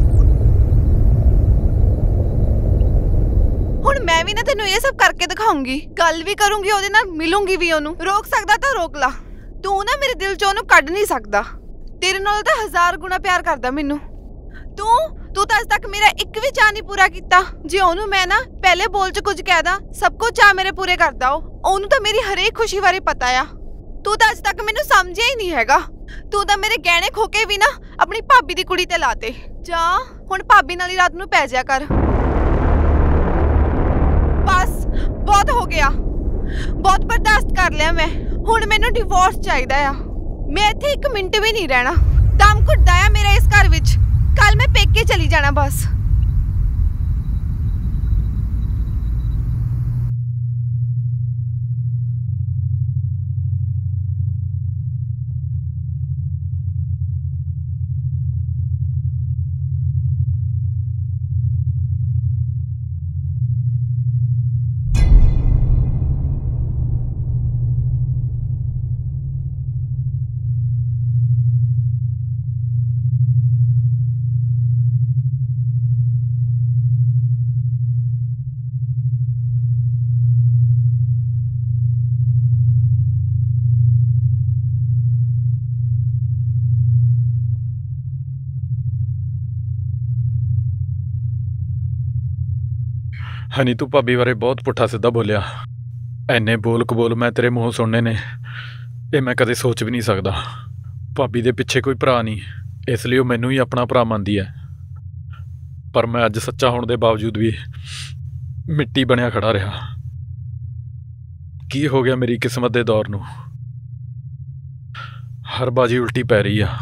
Speaker 8: ਵੀ ਨਾ ਤੈਨੂੰ ਇਹ ਸਭ ਕਰਕੇ ਦਿਖਾਉਂਗੀ। ਗੱਲ ਵੀ ਕਰੂੰਗੀ ਉਹਦੇ ਨਾਲ, ਮਿਲੂੰਗੀ ਵੀ ਉਹਨੂੰ। ਰੋਕ ਸਕਦਾ ਤਾਂ ਰੋਕ ਲਾ, ਤੂੰ ਨਾ ਮੇਰੇ ਦਿਲ 'ਚੋਂ ਉਹਨੂੰ ਕੱਢ ਨਹੀਂ ਸਕਦਾ। ਤੇਰੇ ਨਾਲ ਤਾਂ ਹਜ਼ਾਰ ਗੁਣਾ ਪਿਆਰ ਕਰਦਾ ਮੈਨੂੰ। ਤੂੰ ਤੂੰ ਤਾਂ ਅੱਜ ਤੱਕ ਮੇਰਾ ਇੱਕ ਵੀ ਚਾਅ ਨਹੀਂ ਪੂਰਾ ਕੀਤਾ। ਜੇ ਉਹਨੂੰ ਮੈਂ ਨਾ ਪਹਿਲੇ ਬੋਲ 'ਚ ਕੁਝ ਕਹਿ ਦਾਂ, ਸਭ ਕੁਝ ਚਾਅ ਮੇਰੇ ਪੂਰੇ ਕਰਦਾ ਉਹ। ਉਹਨੂੰ ਤਾਂ ਮੇਰੀ ਹਰੇਕ ਖੁਸ਼ੀ ਬਾਰੇ ਪਤਾ ਆ। ਤੂੰ ਤਾਂ ਅੱਜ ਤੱਕ ਮੈਨੂੰ ਸਮਝਿਆ ਹੀ ਨਹੀਂ ਹੈਗਾ। ਤੂੰ ਤਾਂ ਮੇਰੇ ਗਹਿਣੇ ਖੋ ਕੇ ਵੀ ਨਾ ਆਪਣੀ ਭਾਬੀ ਦੀ ਕੁੜੀ ਤੇ ਲਾਤੇ। ਜਾ ਹੁਣ ਭਾਬੀ ਨਾਲ ਹੀ ਰਾਤ ਨੂੰ ਪੈ ਜਾ ਕਰ। ਬਸ ਬਹੁਤ ਹੋ ਗਿਆ, ਬਹੁਤ ਬਰਦਾਸ਼ਤ ਕਰ ਲਿਆ ਮੈਂ। ਹੁਣ ਮੈਨੂੰ ਡਿਵੋਰਸ ਚਾਹੀਦਾ ਆ। ਮੈਂ ਇੱਥੇ ਇੱਕ ਮਿੰਟ ਵੀ ਨਹੀਂ ਰਹਿਣਾ। ਦਮ ਘੁੱਟਦਾ ਆ ਮੇਰਾ ਇਸ ਘਰ ਵਿੱਚ। ਕੱਲ ਮੈਂ ਪੇਕੇ ਚਲੀ ਜਾਣਾ ਬਸ।
Speaker 1: ਹਨੀ ਤੂੰ ਭਾਬੀ ਬਾਰੇ ਬਹੁਤ ਪੁੱਠਾ ਸਿੱਧਾ ਬੋਲਿਆ। ਐਨੇ ਬੋਲ ਕਬੋਲ ਮੈਂ ਤੇਰੇ ਮੂੰਹੋਂ ਸੁਣਨੇ ਨੇ, ਇਹ ਮੈਂ ਕਦੇ ਸੋਚ ਵੀ ਨਹੀਂ ਸਕਦਾ। ਭਾਬੀ ਦੇ ਪਿੱਛੇ ਕੋਈ ਭਰਾ ਨਹੀਂ, ਇਸ ਲਈ ਉਹ ਮੈਨੂੰ ਹੀ ਆਪਣਾ ਭਰਾ ਮੰਨਦੀ ਹੈ। ਪਰ ਮੈਂ ਅੱਜ ਸੱਚਾ ਹੋਣ ਦੇ ਬਾਵਜੂਦ ਵੀ ਮਿੱਟੀ ਬਣਿਆ ਖੜਾ ਰਿਹਾ। ਕੀ ਹੋ ਗਿਆ ਮੇਰੀ ਕਿਸਮਤ ਦੇ ਦੌਰ ਨੂੰ? ਹਰ ਬਾਜੀ ਉਲਟੀ ਪੈ ਰਹੀ ਆ।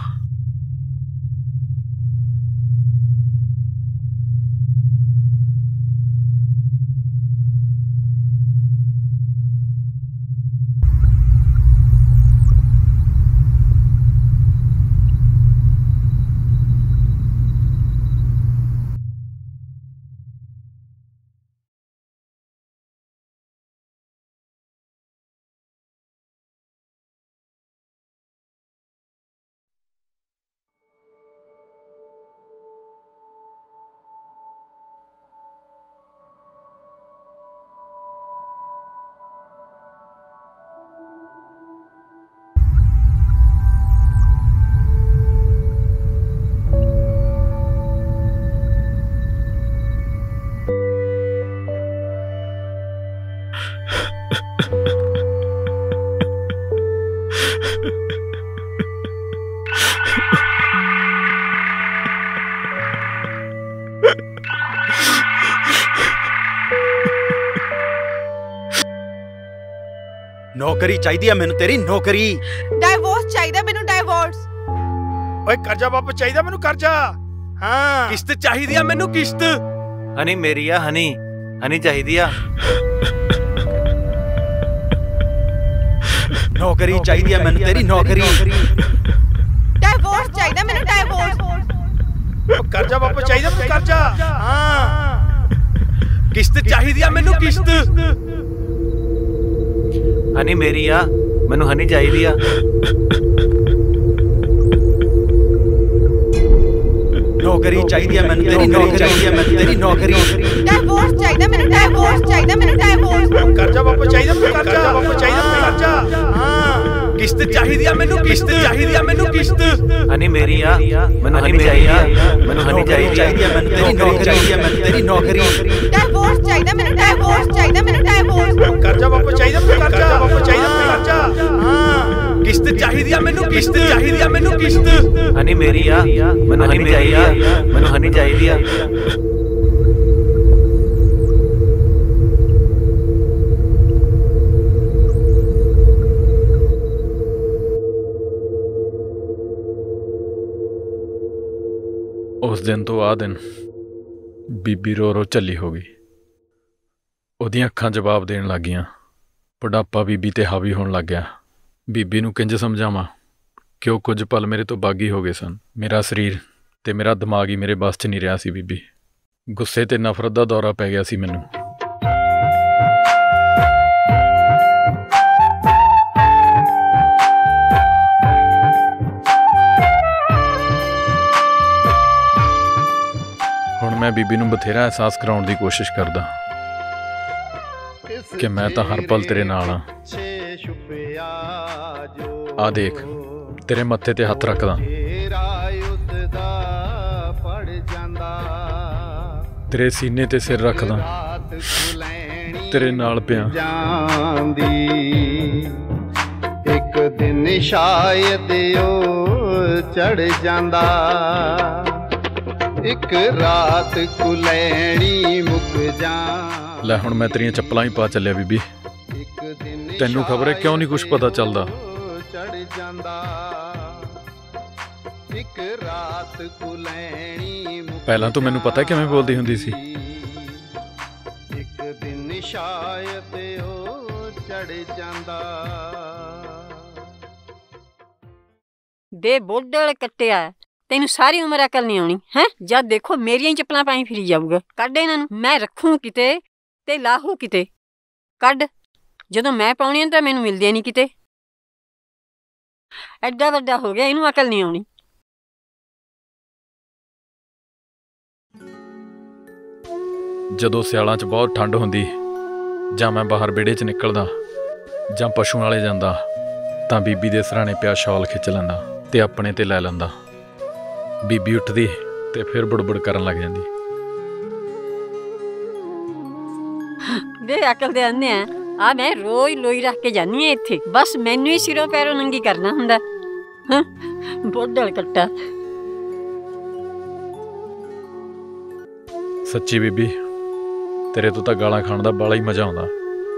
Speaker 3: ਨੌਕਰੀ ਚਾਹੀਦੀ ਆ ਮੈਨੂੰ, ਤੇਰੀ ਨੌਕਰੀ।
Speaker 8: ਡਾਈਵੋਰਸ ਚਾਹੀਦਾ ਮੈਨੂੰ, ਡਾਈਵੋਰਸ।
Speaker 9: ਓਏ ਕਰਜ਼ਾ ਵਾਪਸ ਚਾਹੀਦਾ ਮੈਨੂੰ, ਕਰਜ਼ਾ। ਹਾਂ
Speaker 3: ਕਿਸ਼ਤ ਚਾਹੀਦੀ ਆ ਮੈਨੂੰ, ਕਿਸ਼ਤ।
Speaker 11: ਹਨੀ ਮੇਰੀ ਆ, ਹਨੀ ਹਨੀ ਚਾਹੀਦੀ ਆ।
Speaker 3: ਨੌਕਰੀ ਚਾਹੀਦੀ ਆ ਮੈਨੂੰ, ਤੇਰੀ ਨੌਕਰੀ।
Speaker 8: ਡਾਈਵੋਰਸ ਚਾਹੀਦਾ ਮੈਨੂੰ, ਡਾਈਵੋਰਸ।
Speaker 9: ਕਰਜ਼ਾ ਵਾਪਸ ਚਾਹੀਦਾ ਮੈਨੂੰ, ਕਰਜ਼ਾ। ਹਾਂ
Speaker 3: ਕਿਸ਼ਤ ਚਾਹੀਦੀ ਆ ਮੈਨੂੰ, ਕਿਸ਼ਤ।
Speaker 11: ਹਨੀ ਮੇਰੀ ਆ, ਮੈਨੂੰ ਹਨੀ ਚਾਹੀਦੀ ਆ।
Speaker 3: ਨੌਕਰੀ ਚਾਹੀਦੀ ਆ ਮੈਨੂੰ, ਤੇਰੀ ਨੌਕਰੀ ਚਾਹੀਦੀ ਆ ਮੈਨੂੰ, ਤੇਰੀ ਨੌਕਰੀ।
Speaker 8: ਡਾਈਵੋਰਸ ਚਾਹੀਦਾ ਮੈਨੂੰ, ਡਾਈਵੋਰਸ ਚਾਹੀਦਾ ਮੈਨੂੰ, ਡਾਈਵੋਰਸ।
Speaker 9: ਕਰਜ਼ਾ ਵਾਪਸ ਚਾਹੀਦਾ ਮੈਨੂੰ, ਕਰਜ਼ਾ ਵਾਪਸ ਚਾਹੀਦਾ ਮੈਨੂੰ, ਕਰਜ਼ਾ। ਹਾਂ
Speaker 3: ਕਿਸ਼ਤ ਚਾਹੀਦੀ ਆ ਮੈਨੂੰ, ਕਿਸ਼ਤ ਚਾਹੀਦੀ ਆ ਮੈਨੂੰ, ਕਿਸ਼ਤ।
Speaker 11: ਹਨੀ ਮੇਰੀ ਆ, ਮੈਨੂੰ ਹਨੀ ਚਾਹੀਦੀ ਆ। ਮੈਨੂੰ ਹਨੀ ਚਾਹੀਦੀ ਆ
Speaker 3: ਮੈਨੂੰ, ਤੇਰੀ ਨੌਕਰੀ ਚਾਹੀਦੀ ਆ ਮੈਨੂੰ, ਤੇਰੀ ਨੌਕਰੀ।
Speaker 8: ਡਾਈਵੋਰਸ ਚਾਹੀਦਾ ਮੈਨੂੰ, ਡਾਈਵੋਰਸ ਚਾਹੀਦਾ ਮੈਨੂੰ, ਡਾਈਵੋਰਸ।
Speaker 9: ਕਰਜ਼ਾ ਵਾਪਸ ਚਾਹੀਦਾ ਮੈਨੂੰ, ਕਰਜ਼ਾ ਵਾਪਸ ਚਾਹੀਦਾ ਮੈਨੂੰ, ਕਰਜ਼ਾ। ਹਾਂ
Speaker 3: ਕਿਸ਼ਤ ਚਾਹੀਦੀ ਆ ਮੈਨੂੰ, ਕਿਸ਼ਤ ਚਾਹੀਦੀ ਆ ਮੈਨੂੰ, ਕਿਸ਼ਤ।
Speaker 11: ਹਨੀ ਮੇਰੀ ਆ, ਮੈਨੂੰ ਹਨੀ ਚਾਹੀਦੀ ਆ। ਮੈਨੂੰ ਹਨੀ ਚਾਹੀਦੀ ਆ।
Speaker 1: ਉਸ ਦਿਨ ਤੋਂ ਆ ਦਿਨ ਬੀਬੀ ਰੋ ਰੋ ਝੱਲੀ ਹੋ ਗਈ। ਉਹਦੀਆਂ ਅੱਖਾਂ ਜਵਾਬ ਦੇਣ ਲੱਗੀਆਂ। ਬੁਢਾਪਾ ਬੀਬੀ ਤੇ ਹਾਵੀ ਹੋਣ ਲੱਗ ਗਿਆ। ਬੀਬੀ ਨੂੰ ਕਿੰਜ ਸਮਝਾਵਾਂ ਕਿ ਉਹ ਕੁਝ ਪਲ ਮੇਰੇ ਤੋਂ ਬਾਗੀ ਹੋ ਗਏ ਸਨ। ਮੇਰਾ ਸਰੀਰ ਤੇ ਮੇਰਾ ਦਿਮਾਗ ਹੀ ਮੇਰੇ ਬਸ 'ਚ ਨਹੀਂ ਰਿਹਾ ਸੀ। ਬੀਬੀ ਗੁੱਸੇ ਤੇ ਨਫ਼ਰਤ ਦਾ ਦੌਰਾ ਪੈ ਗਿਆ ਸੀ ਮੈਨੂੰ। ਹੁਣ ਮੈਂ ਬੀਬੀ ਨੂੰ ਬਥੇਰਾ ਅਹਿਸਾਸ ਕਰਾਉਣ ਦੀ ਕੋਸ਼ਿਸ਼ ਕਰਦਾ, ਕਿ ਮੈਂ ਤਾਂ ਹਰ ਪਲ ਤੇਰੇ ਨਾਲ ਆ। ਆ ਦੇਖ ਤੇਰੇ ਮੱਥੇ ਤੇ ਹੱਥ ਰੱਖਦਾ, ਤੇਰੇ ਸੀਨੇ ਤੇ ਸਿਰ ਰੱਖਦਾ, ਤੇਰੇ ਨਾਲ ਪਿਆ।
Speaker 5: ਇੱਕ ਦਿਨ ਸ਼ਾਇਦ ਉਹ ਚੜ ਜਾਂਦਾ, ਇੱਕ ਰਾਤ ਕੁਲੈਣੀ ਮੁੱਕ ਜਾ।
Speaker 1: ਲੈ ਹੁਣ ਮੈਂ ਤੇਰੀਆਂ ਚੱਪਲਾਂ ਹੀ ਪਾ ਚੱਲਿਆ ਬੀਬੀ। ਤੈਨੂੰ ਖਬਰ ਹੈ ਕਿਉਂ ਨਹੀਂ ਕੁਝ ਪਤਾ ਚੱਲਦਾ?
Speaker 5: ਚੜ ਜਾਂਦਾ, ਇੱਕ ਰਾਤ ਕੁਲੈਣੀ ਮੁੱਕ।
Speaker 1: ਪਹਿਲਾਂ ਤੂੰ ਮੈਨੂੰ ਪਤਾ ਕਿਵੇਂ ਬੋਲਦੀ ਹੁੰਦੀ ਸੀ?
Speaker 5: ਇੱਕ ਦਿਨ ਸ਼ਾਇਦ ਉਹ ਚੜ ਜਾਂਦਾ।
Speaker 2: ਦੇ ਬੋਡਲ ਕੱਟਿਆ, ਤੈਨੂੰ ਸਾਰੀ ਉਮਰ ਅਕਲ ਨਹੀਂ ਆਉਣੀ ਹੈ। ਜਦ ਦੇਖੋ ਮੇਰੀਆਂ ਹੀ ਚੱਪਲਾਂ ਪਾਈ ਫਿਰੀ ਜਾਊਗਾ। ਕੱਢ ਇਹਨਾਂ ਨੂੰ, ਮੈਂ ਰੱਖੂ ਕਿਤੇ ਤੇ ਲਾਹੂ ਕਿਤੇ। ਕੱਢ, ਜਦੋਂ ਮੈਂ ਪਾਉਣੀਆਂ ਤਾਂ ਮੈਨੂੰ ਮਿਲਦੀਆਂ ਨਹੀਂ ਕਿਤੇ। ਐਡਾ ਵੱਡਾ ਹੋ ਗਿਆ, ਇਹਨੂੰ ਅਕਲ ਨਹੀਂ ਆਉਣੀ।
Speaker 1: ਜਦੋਂ ਸਿਆਲਾਂ 'ਚ ਬਹੁਤ ਠੰਡ ਹੁੰਦੀ, ਜਾਂ ਮੈਂ ਬਾਹਰ ਵਿਹੜੇ 'ਚ ਨਿਕਲਦਾ ਜਾਂ ਪਸ਼ੂਆਂ ਵਾਲੇ ਜਾਂਦਾ, ਤਾਂ ਬੀਬੀ ਦੇ ਸਿਰਹਾਣੇ ਪਿਆ ਸ਼ਾਲ ਖਿੱਚ ਲੈਂਦਾ ਤੇ ਆਪਣੇ ਤੇ ਲੈ ਲੈਂਦਾ। ਬੀਬੀ ਉੱਠਦੀ ਤੇ ਫਿਰ ਬੁੜਬੁੜ ਕਰਨ ਲੱਗ ਜਾਂਦੀ।
Speaker 2: ਵੇ ਅਕਲ ਦੇ ਅੰਨੇ ਆ ਆ ਮੈਂ ਰੋਜ਼ ਲੋਈ ਰੱਖ ਕੇ ਜਾਂਦੀ ਹਾਂ ਇੱਥੇ, ਬਸ ਮੈਨੂੰ ਹੀ ਸਿਰੋਂ ਪੈਰੋਂ ਨੰਗੀ ਕਰਨਾ ਹੁੰਦਾ। ਹਾਂ ਬੋਡਲ ਕੱਟਾ।
Speaker 1: ਸੱਚੀ ਬੀਬੀ, ਤੇਰੇ ਤੋਂ ਤਾਂ ਗਾਲਾਂ ਖਾਣ ਦਾ ਬਾਲਾ ਹੀ ਮਜ਼ਾ ਆਉਂਦਾ।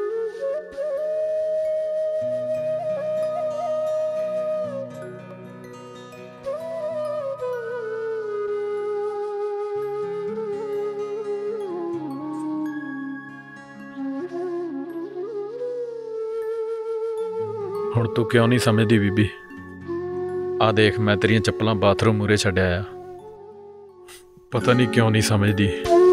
Speaker 1: ਹੁਣ ਤੂੰ ਕਿਉਂ ਨਹੀਂ ਸਮਝਦੀ ਬੀਬੀ? ਆ ਦੇਖ ਮੈਂ ਤੇਰੀਆਂ ਚੱਪਲਾਂ ਬਾਥਰੂਮ ਮੂਹਰੇ ਛੱਡਿਆ ਆ। ਪਤਾ ਨਹੀਂ ਕਿਉਂ ਨਹੀਂ ਸਮਝਦੀ।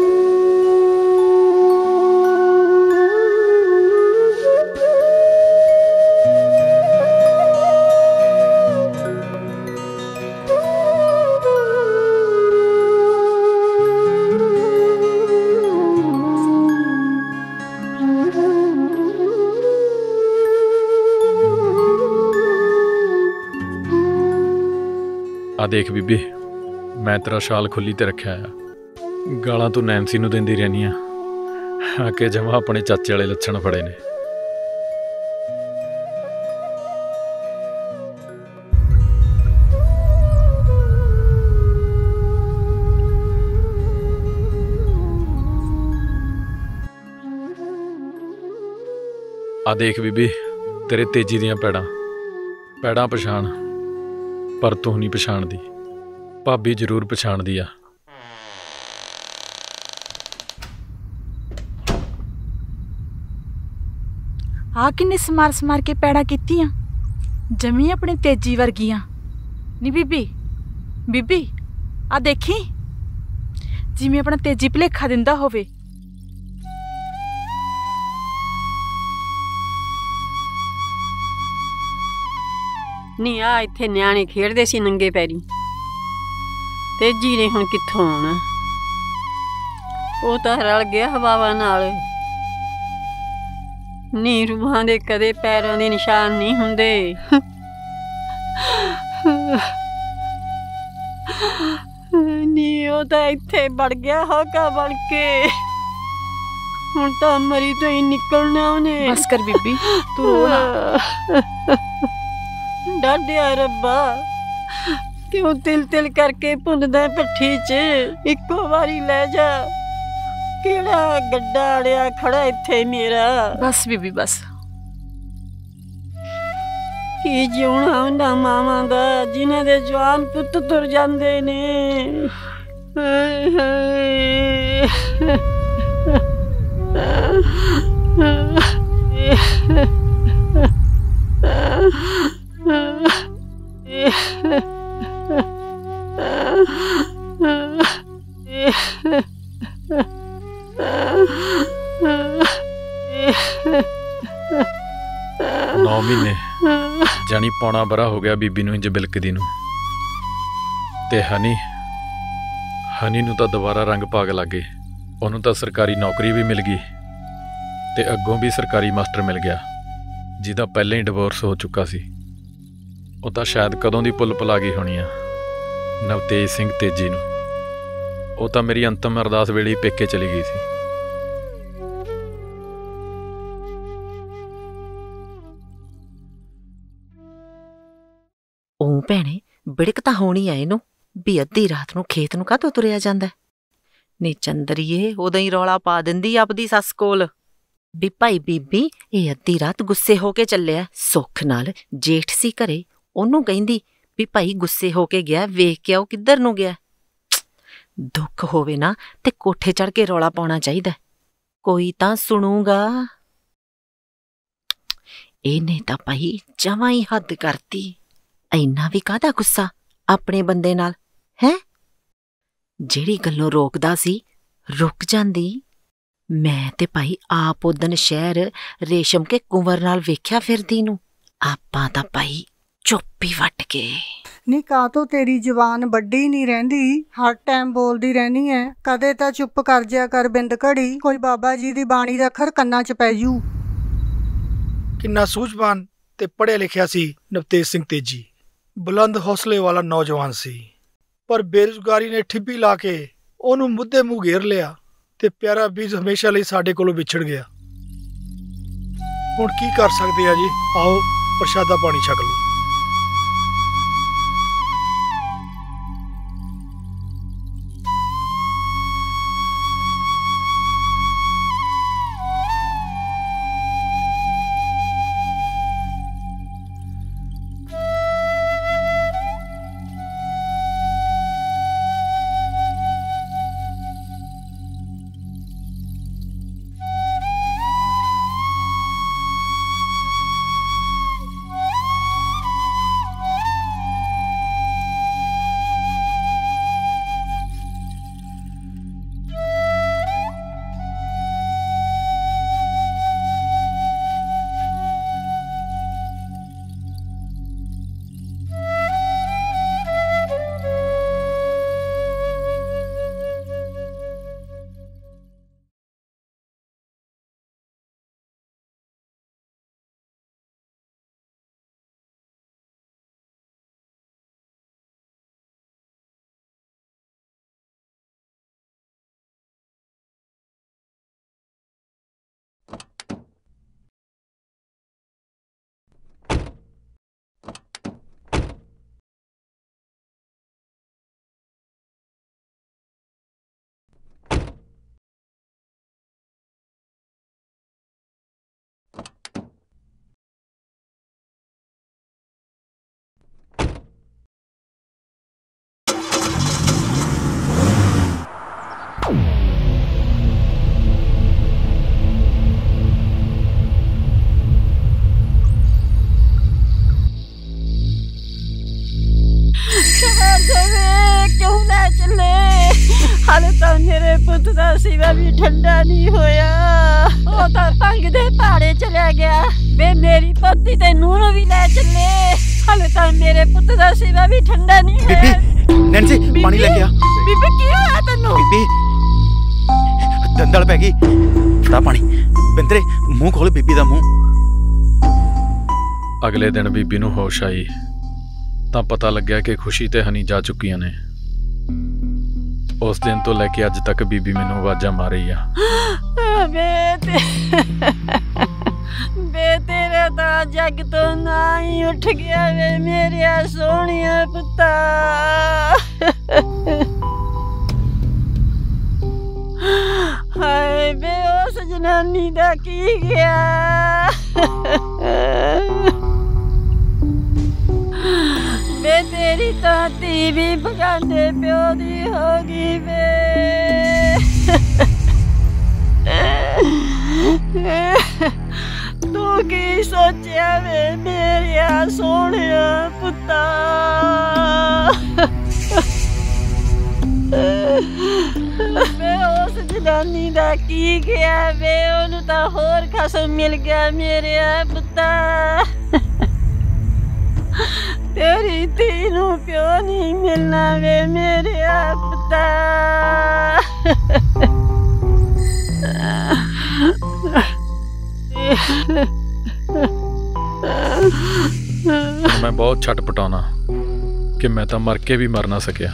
Speaker 1: ਆ ਦੇਖ ਬੀਬੀ, ਮੈਂ ਤੇਰਾ ਸ਼ਾਲ ਖੁੱਲੀ ਤੇ ਰੱਖਿਆ ਆ। ਗਾਲਾਂ ਤੂੰ ਨੈਂਸੀ ਨੂੰ ਦਿੰਦੀ ਰਹਿੰਦੀ ਆ, ਆ ਕੇ ਜਮਾ ਆਪਣੇ ਚਾਚੇ ਵਾਲੇ ਲੱਛਣ ਫੜੇ ਨੇ। ਆ ਦੇਖ ਬੀਬੀ, ਤੇਰੇ ਤੇਜੀ ਦੀਆਂ ਪੈੜਾਂ ਪੈੜਾਂ ਪਛਾਣ, ਪਰ ਤੂੰ ਨਹੀਂ ਪਛਾਣਦੀ। ਭਾਬੀ ਜ਼ਰੂਰ ਪਛਾਣਦੀ ਆ।
Speaker 4: ਆ ਕਿੰਨੇ ਸਮਾਰ ਸਮਾਰ ਕੇ ਪੈੜਾਂ ਕੀਤੀਆਂ, ਜਮੀ ਆਪਣੀ ਤੇਜੀ ਵਰਗੀਆਂ। ਨੀ ਬੀਬੀ ਬੀਬੀ ਆ ਦੇਖੀ, ਜਿਵੇਂ ਆਪਣਾ ਤੇਜੀ ਭੁਲੇਖਾ ਦਿੰਦਾ ਹੋਵੇ।
Speaker 2: ਨਹੀਂ ਆ ਇੱਥੇ ਨਿਆਣੇ ਖੇਡਦੇ ਸੀ ਨੰਗੇ ਪੈਰੀ, ਤੇਜੀ ਨੇ ਹੁਣ ਕਿੱਥੋਂ ਆਉਣਾ? ਉਹ ਤਾਂ ਰਲ ਗਿਆ ਹਵਾਵਾਂ ਨਾਲ। ਨੀ ਰੂਹਾਂ ਦੇ ਕਦੇ ਪੈਰਾਂ ਦੇ ਨਿਸ਼ਾਨ ਨਹੀਂ ਹੁੰਦੇ। ਨੀ ਉਹ ਤਾਂ ਇੱਥੇ ਵੜ ਗਿਆ ਹੋਕਾ ਬਣ ਕੇ, ਹੁਣ ਤਾਂ ਮਰੀ ਤੋਂ ਹੀ ਨਿਕਲਣਾ ਉਹਨੇ।
Speaker 4: ਬਸ ਕਰ ਬੀਬੀ, ਤੂੰ ਰੋ ਨਾ।
Speaker 2: ਡਾਢਿਆ ਰੱਬਾ, ਕਿਉਂ ਤਿਲ ਤਿਲ ਕਰਕੇ ਭੁੰਨਦਾ ਭੱਠੀ 'ਚ? ਇੱਕੋ ਵਾਰੀ ਲੈ ਜਾ। ਕਿਹੜਾ ਗੱਡਾ ਅੜਿਆ ਖੜਾ ਇੱਥੇ ਮੇਰਾ।
Speaker 4: ਬਸ ਬੀਬੀ ਬਸ।
Speaker 2: ਕੀ ਜਿਉਣਾ ਹੁੰਦਾ ਮਾਵਾਂ ਦਾ, ਜਿਨ੍ਹਾਂ ਦੇ ਜਵਾਨ ਪੁੱਤ ਤੁਰ ਜਾਂਦੇ ਨੇ। ਹਾਏ ਹਾਏ
Speaker 1: ਨੌ ਮਹੀਨੇ ਜਾਣੀ ਪੌਣਾ ਬਰਾ ਹੋ ਗਿਆ ਬੀਬੀ ਨੂੰ ਇੰਜ ਬਿਲਕਦੀ ਨੂੰ। ਤੇ ਹਨੀ ਹਨੀ ਨੂੰ ਤਾਂ ਦੁਬਾਰਾ ਰੰਗ ਭਾਗ ਲੱਗੇ। ਉਹਨੂੰ ਤਾਂ ਸਰਕਾਰੀ ਨੌਕਰੀ ਵੀ ਮਿਲ ਗਈ ਤੇ ਅੱਗੋਂ ਵੀ ਸਰਕਾਰੀ ਮਾਸਟਰ ਮਿਲ ਗਿਆ ਜਿਹਦਾ ਪਹਿਲਾਂ ਹੀ ਡਿਵੋਰਸ ਹੋ ਚੁੱਕਾ ਸੀ। ਉਹ ਤਾਂ ਸ਼ਾਇਦ ਕਦੋਂ ਦੀ ਪੁੱਲ ਪਲਾ ਗਈ ਹੋਣੀ ਆ ਨਵਤੇਜ ਸਿੰਘ ਤੇਜੀ ਨੂੰ। ਉਹ ਤਾਂ ਮੇਰੀ ਅੰਤਮ ਅਰਦਾਸ ਵੇਲੇ ਹੀ ਪੇਕੇ ਚਲੀ ਗਈ ਸੀ।
Speaker 10: ਉਹ ਭੈਣੇ ਬਿੜਕ ਤਾਂ ਹੋਣੀ ਆ ਇਹਨੂੰ ਵੀ ਅੱਧੀ ਰਾਤ ਨੂੰ ਖੇਤ ਨੂੰ ਕਾਹਤੋਂ ਤੁਰਿਆ ਜਾਂਦਾ। ਨੀ ਚੰਦਰੀਏ ਉਦੋਂ ਹੀ ਰੌਲਾ ਪਾ ਦਿੰਦੀ ਆਪਦੀ ਸੱਸ ਕੋਲ ਵੀ ਭਾਈ ਬੀਬੀ ਇਹ ਅੱਧੀ ਰਾਤ ਗੁੱਸੇ ਹੋ ਕੇ ਚੱਲਿਆ। ਸੁੱਖ ਨਾਲ ਜੇਠ ਸੀ ਘਰੇ, ਉਹਨੂੰ ਕਹਿੰਦੀ ਵੀ ਭਾਈ ਗੁੱਸੇ ਹੋ ਕੇ ਗਿਆ, ਵੇਖ ਕੇ ਆਓ ਕਿੱਧਰ ਨੂੰ ਗਿਆ। ਦੁੱਖ ਹੋਵੇ ਨਾ ਤੇ ਕੋਠੇ ਚੜ ਕੇ ਰੌਲਾ ਪਾਉਣਾ ਚਾਹੀਦਾ, ਕੋਈ ਤਾਂ ਸੁਣੂਗਾ। ਇਹਨੇ ਤਾਂ ਭਾਈ ਜਮਾਂ ਹੀ ਹੱਦ ਕਰਤੀ। ਇੰਨਾ ਵੀ ਕਾਹਦਾ ਗੁੱਸਾ ਆਪਣੇ ਬੰਦੇ ਨਾਲ ਹੈ? ਜਿਹੜੀ ਗੱਲੋਂ ਰੋਕਦਾ ਸੀ ਰੁਕ ਜਾਂਦੀ। ਮੈਂ ਤੇ ਭਾਈ ਆਪ ਉਦਨ ਸ਼ਹਿਰ ਰੇਸ਼ਮ ਕੇ ਕੁੰਵਰ ਨਾਲ ਵੇਖਿਆ ਫਿਰਦੀ ਨੂੰ। ਆਪਾਂ ਤਾਂ ਭਾਈ ਚੁੱਪ ਹੀ ਵੱਟ ਕੇ।
Speaker 12: ਨੀ ਕਾਹਤੋਂ ਤੇਰੀ ਜ਼ੁਬਾਨ ਵੱਡੀ ਨਹੀਂ ਰਹਿੰਦੀ, ਹਰ ਟਾਈਮ ਬੋਲਦੀ ਰਹਿਣੀ ਐ। ਕਦੇ ਤਾਂ ਚੁੱਪ ਕਰ ਜਿਆ ਕਰ ਬਿੰਦ ਘੜੀ, ਕੋਈ ਬਾਬਾ ਜੀ ਦੀ ਬਾਣੀ ਦਾ ਅੱਖਰ ਕੰਨਾਂ 'ਚ ਪੈ ਜੂ।
Speaker 13: ਕਿੰਨਾ ਸੂਝਵਾਨ ਤੇ ਪੜ੍ਹਿਆ ਲਿਖਿਆ ਸੀ ਨਵਤੇਜ ਸਿੰਘ ਤੇਜੀ, ਬੁਲੰਦ ਹੌਸਲੇ ਵਾਲਾ ਨੌਜਵਾਨ ਸੀ। ਪਰ ਬੇਰੁਜ਼ਗਾਰੀ ਨੇ ਠਿੱਬੀ ਲਾ ਕੇ ਉਹਨੂੰ ਮੁੱਦੇ ਮੂੰਹ ਘੇਰ ਲਿਆ ਤੇ ਪਿਆਰਾ ਬੀਜ ਹਮੇਸ਼ਾ ਲਈ ਸਾਡੇ ਕੋਲੋਂ ਵਿਛੜ ਗਿਆ। ਹੁਣ ਕੀ ਕਰ ਸਕਦੇ ਆ ਜੀ? ਆਓ ਪ੍ਰਸ਼ਾਦਾ ਪਾਣੀ ਛਕ ਲਓ।
Speaker 2: क्यों ना चले? हाले तो मेरे पुत दा सिवा भी ठंडा नहीं होया। ओ तो भंग दे पहाड़े चला गया। वे मेरी पोती ते नून भी ले चले। हाले तो मेरे पुत दा सिवा भी ठंडा नहीं होया।
Speaker 3: नैन्सी पानी लेके आ।
Speaker 2: बीबी की होया तन्नू?
Speaker 3: बीबी दंदल पै गई, फड़ा पानी। बिंदरे मुंह खोल बीबी दा मुंह।
Speaker 1: अगले दिन बीबी नूं होश आई ਤਾਂ ਪਤਾ ਲੱਗਿਆ ਕਿ ਖੁਸ਼ੀ ਤੇ ਹਨੀ ਜਾ ਚੁੱਕੀਆਂ ਨੇ। ਉਸ ਦਿਨ ਤੋਂ ਲੈ ਕੇ ਅੱਜ ਤੱਕ ਬੀਬੀ ਮੈਨੂੰ ਆਵਾਜ਼ਾਂ ਮਾਰੀ ਆ।
Speaker 2: ਬੇ ਤੇਰਾ ਤਾਂ ਜੱਗ ਤੋਂ ਨਾ ਹੀ ਉੱਠ ਗਿਆ ਵੇ ਮੇਰਿਆ ਸੋਹਣਿਆ ਪੁੱਤਾ। ਹਾਏ ਬੇ ਉਸ ਜਨਾਨੀ ਦਾ ਕੀ ਗਿਆ? ਵੇ ਤੇਰੀ ਤਾਂ ਧੀ ਵੀ ਬਗਾਨੇ ਪਿਓ ਦੀ ਹੋ ਗਈ ਵੇ। ਤੂੰ ਕੀ ਸੋਚਿਆ ਵੇ ਮੇਰਿਆ ਸੋਹਣਿਆ ਪੁੱਤਾ? ਵੇ ਉਸ ਜਨਾਨੀ ਦਾ ਕੀ ਗਿਆ ਵੇ? ਉਹਨੂੰ ਤਾਂ ਹੋਰ ਖਸਮ ਮਿਲ ਗਿਆ ਮੇਰਿਆ ਪੁੱਤਾ। तेरी तीनू प्यो नहीं मिलना वे मेरे पुता।
Speaker 1: मैं बहुत छटपटाना कि मैं तो मर के भी मर ना सकिया।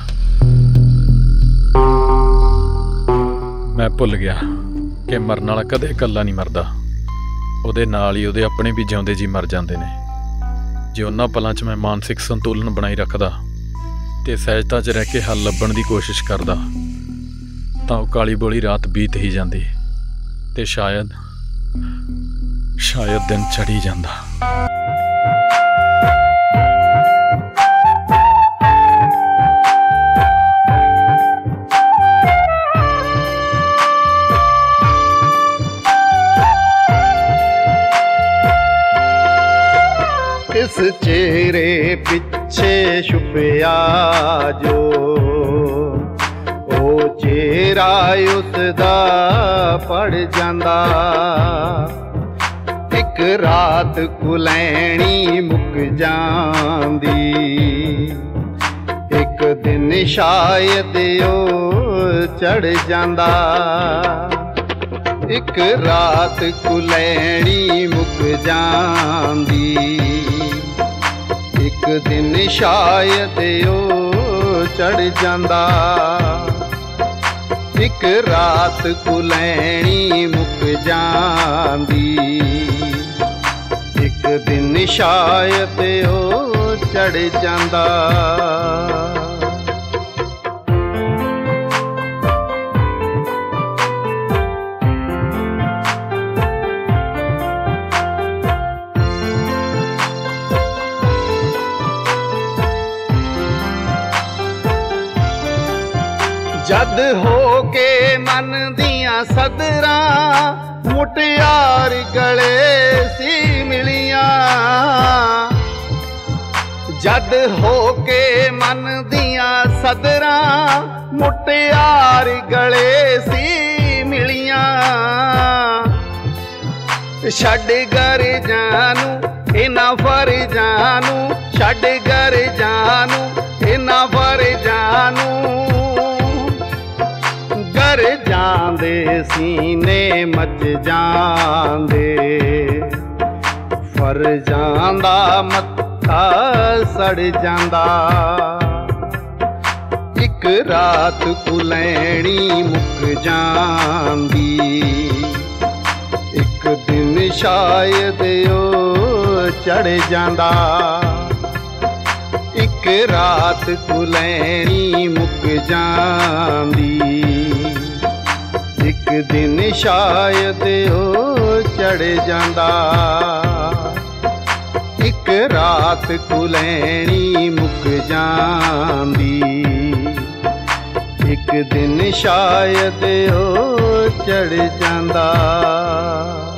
Speaker 1: मैं भुल गया कि मरन वाला कदे इकल्ला नहीं मरदा, ਉਹਦੇ ਨਾਲ ਹੀ ਉਹਦੇ ਆਪਣੇ ਵੀ ਜਿਉਂਦੇ ਜੀ ਮਰ ਜਾਂਦੇ ਨੇ। ਜੇ ਉਹਨਾਂ ਪਲਾਂ 'ਚ ਮੈਂ ਮਾਨਸਿਕ ਸੰਤੁਲਨ ਬਣਾਈ ਰੱਖਦਾ ਤੇ ਸਹਿਜਤਾ 'ਚ ਰਹਿ ਕੇ ਹੱਲ ਲੱਭਣ ਦੀ ਕੋਸ਼ਿਸ਼ ਕਰਦਾ ਤਾਂ ਉਹ ਕਾਲੀ ਬੋਲੀ ਰਾਤ ਬੀਤ ਹੀ ਜਾਂਦੀ ਤੇ ਸ਼ਾਇਦ ਸ਼ਾਇਦ ਦਿਨ ਚੜ੍ਹ ਹੀ ਜਾਂਦਾ।
Speaker 5: इस चेहरे पिछे छुपया जो ओ चेहरा उसदा पड़ जांदा। एक रात कुलैनी मुक जांदी, एक दिन शायद ओ चढ़ जांदा। एक रात कुलैनी मुक जांदी, एक दिन शायद ओ चढ़ जांदा। एक रात कुलैनी मुक जांदी, एक दिन शायद ओ चढ़ जांदा। जद हो के मन दियां सदरां मुटियार गले सी मिलियां। जद हो के मन दियां सदरां मुटियार गले सी मिलियां। छड़ घर जानू इना फर जानू, छड़ घर जानू इना फर जानू। घर जांदे सीने मच जांदे, फर जांदा मत्था सड़ जांदा। एक रात कुलैनी मुक जांदी, एक दिन शायद ओ चढ़ जांदा। एक रात कुलैनी मुक जांदी, एक दिन शायद ओ चढ़ जांदा। एक रात कुलैनी मुक जांदी, एक एक दिन शायद ओ चढ़ जांदा।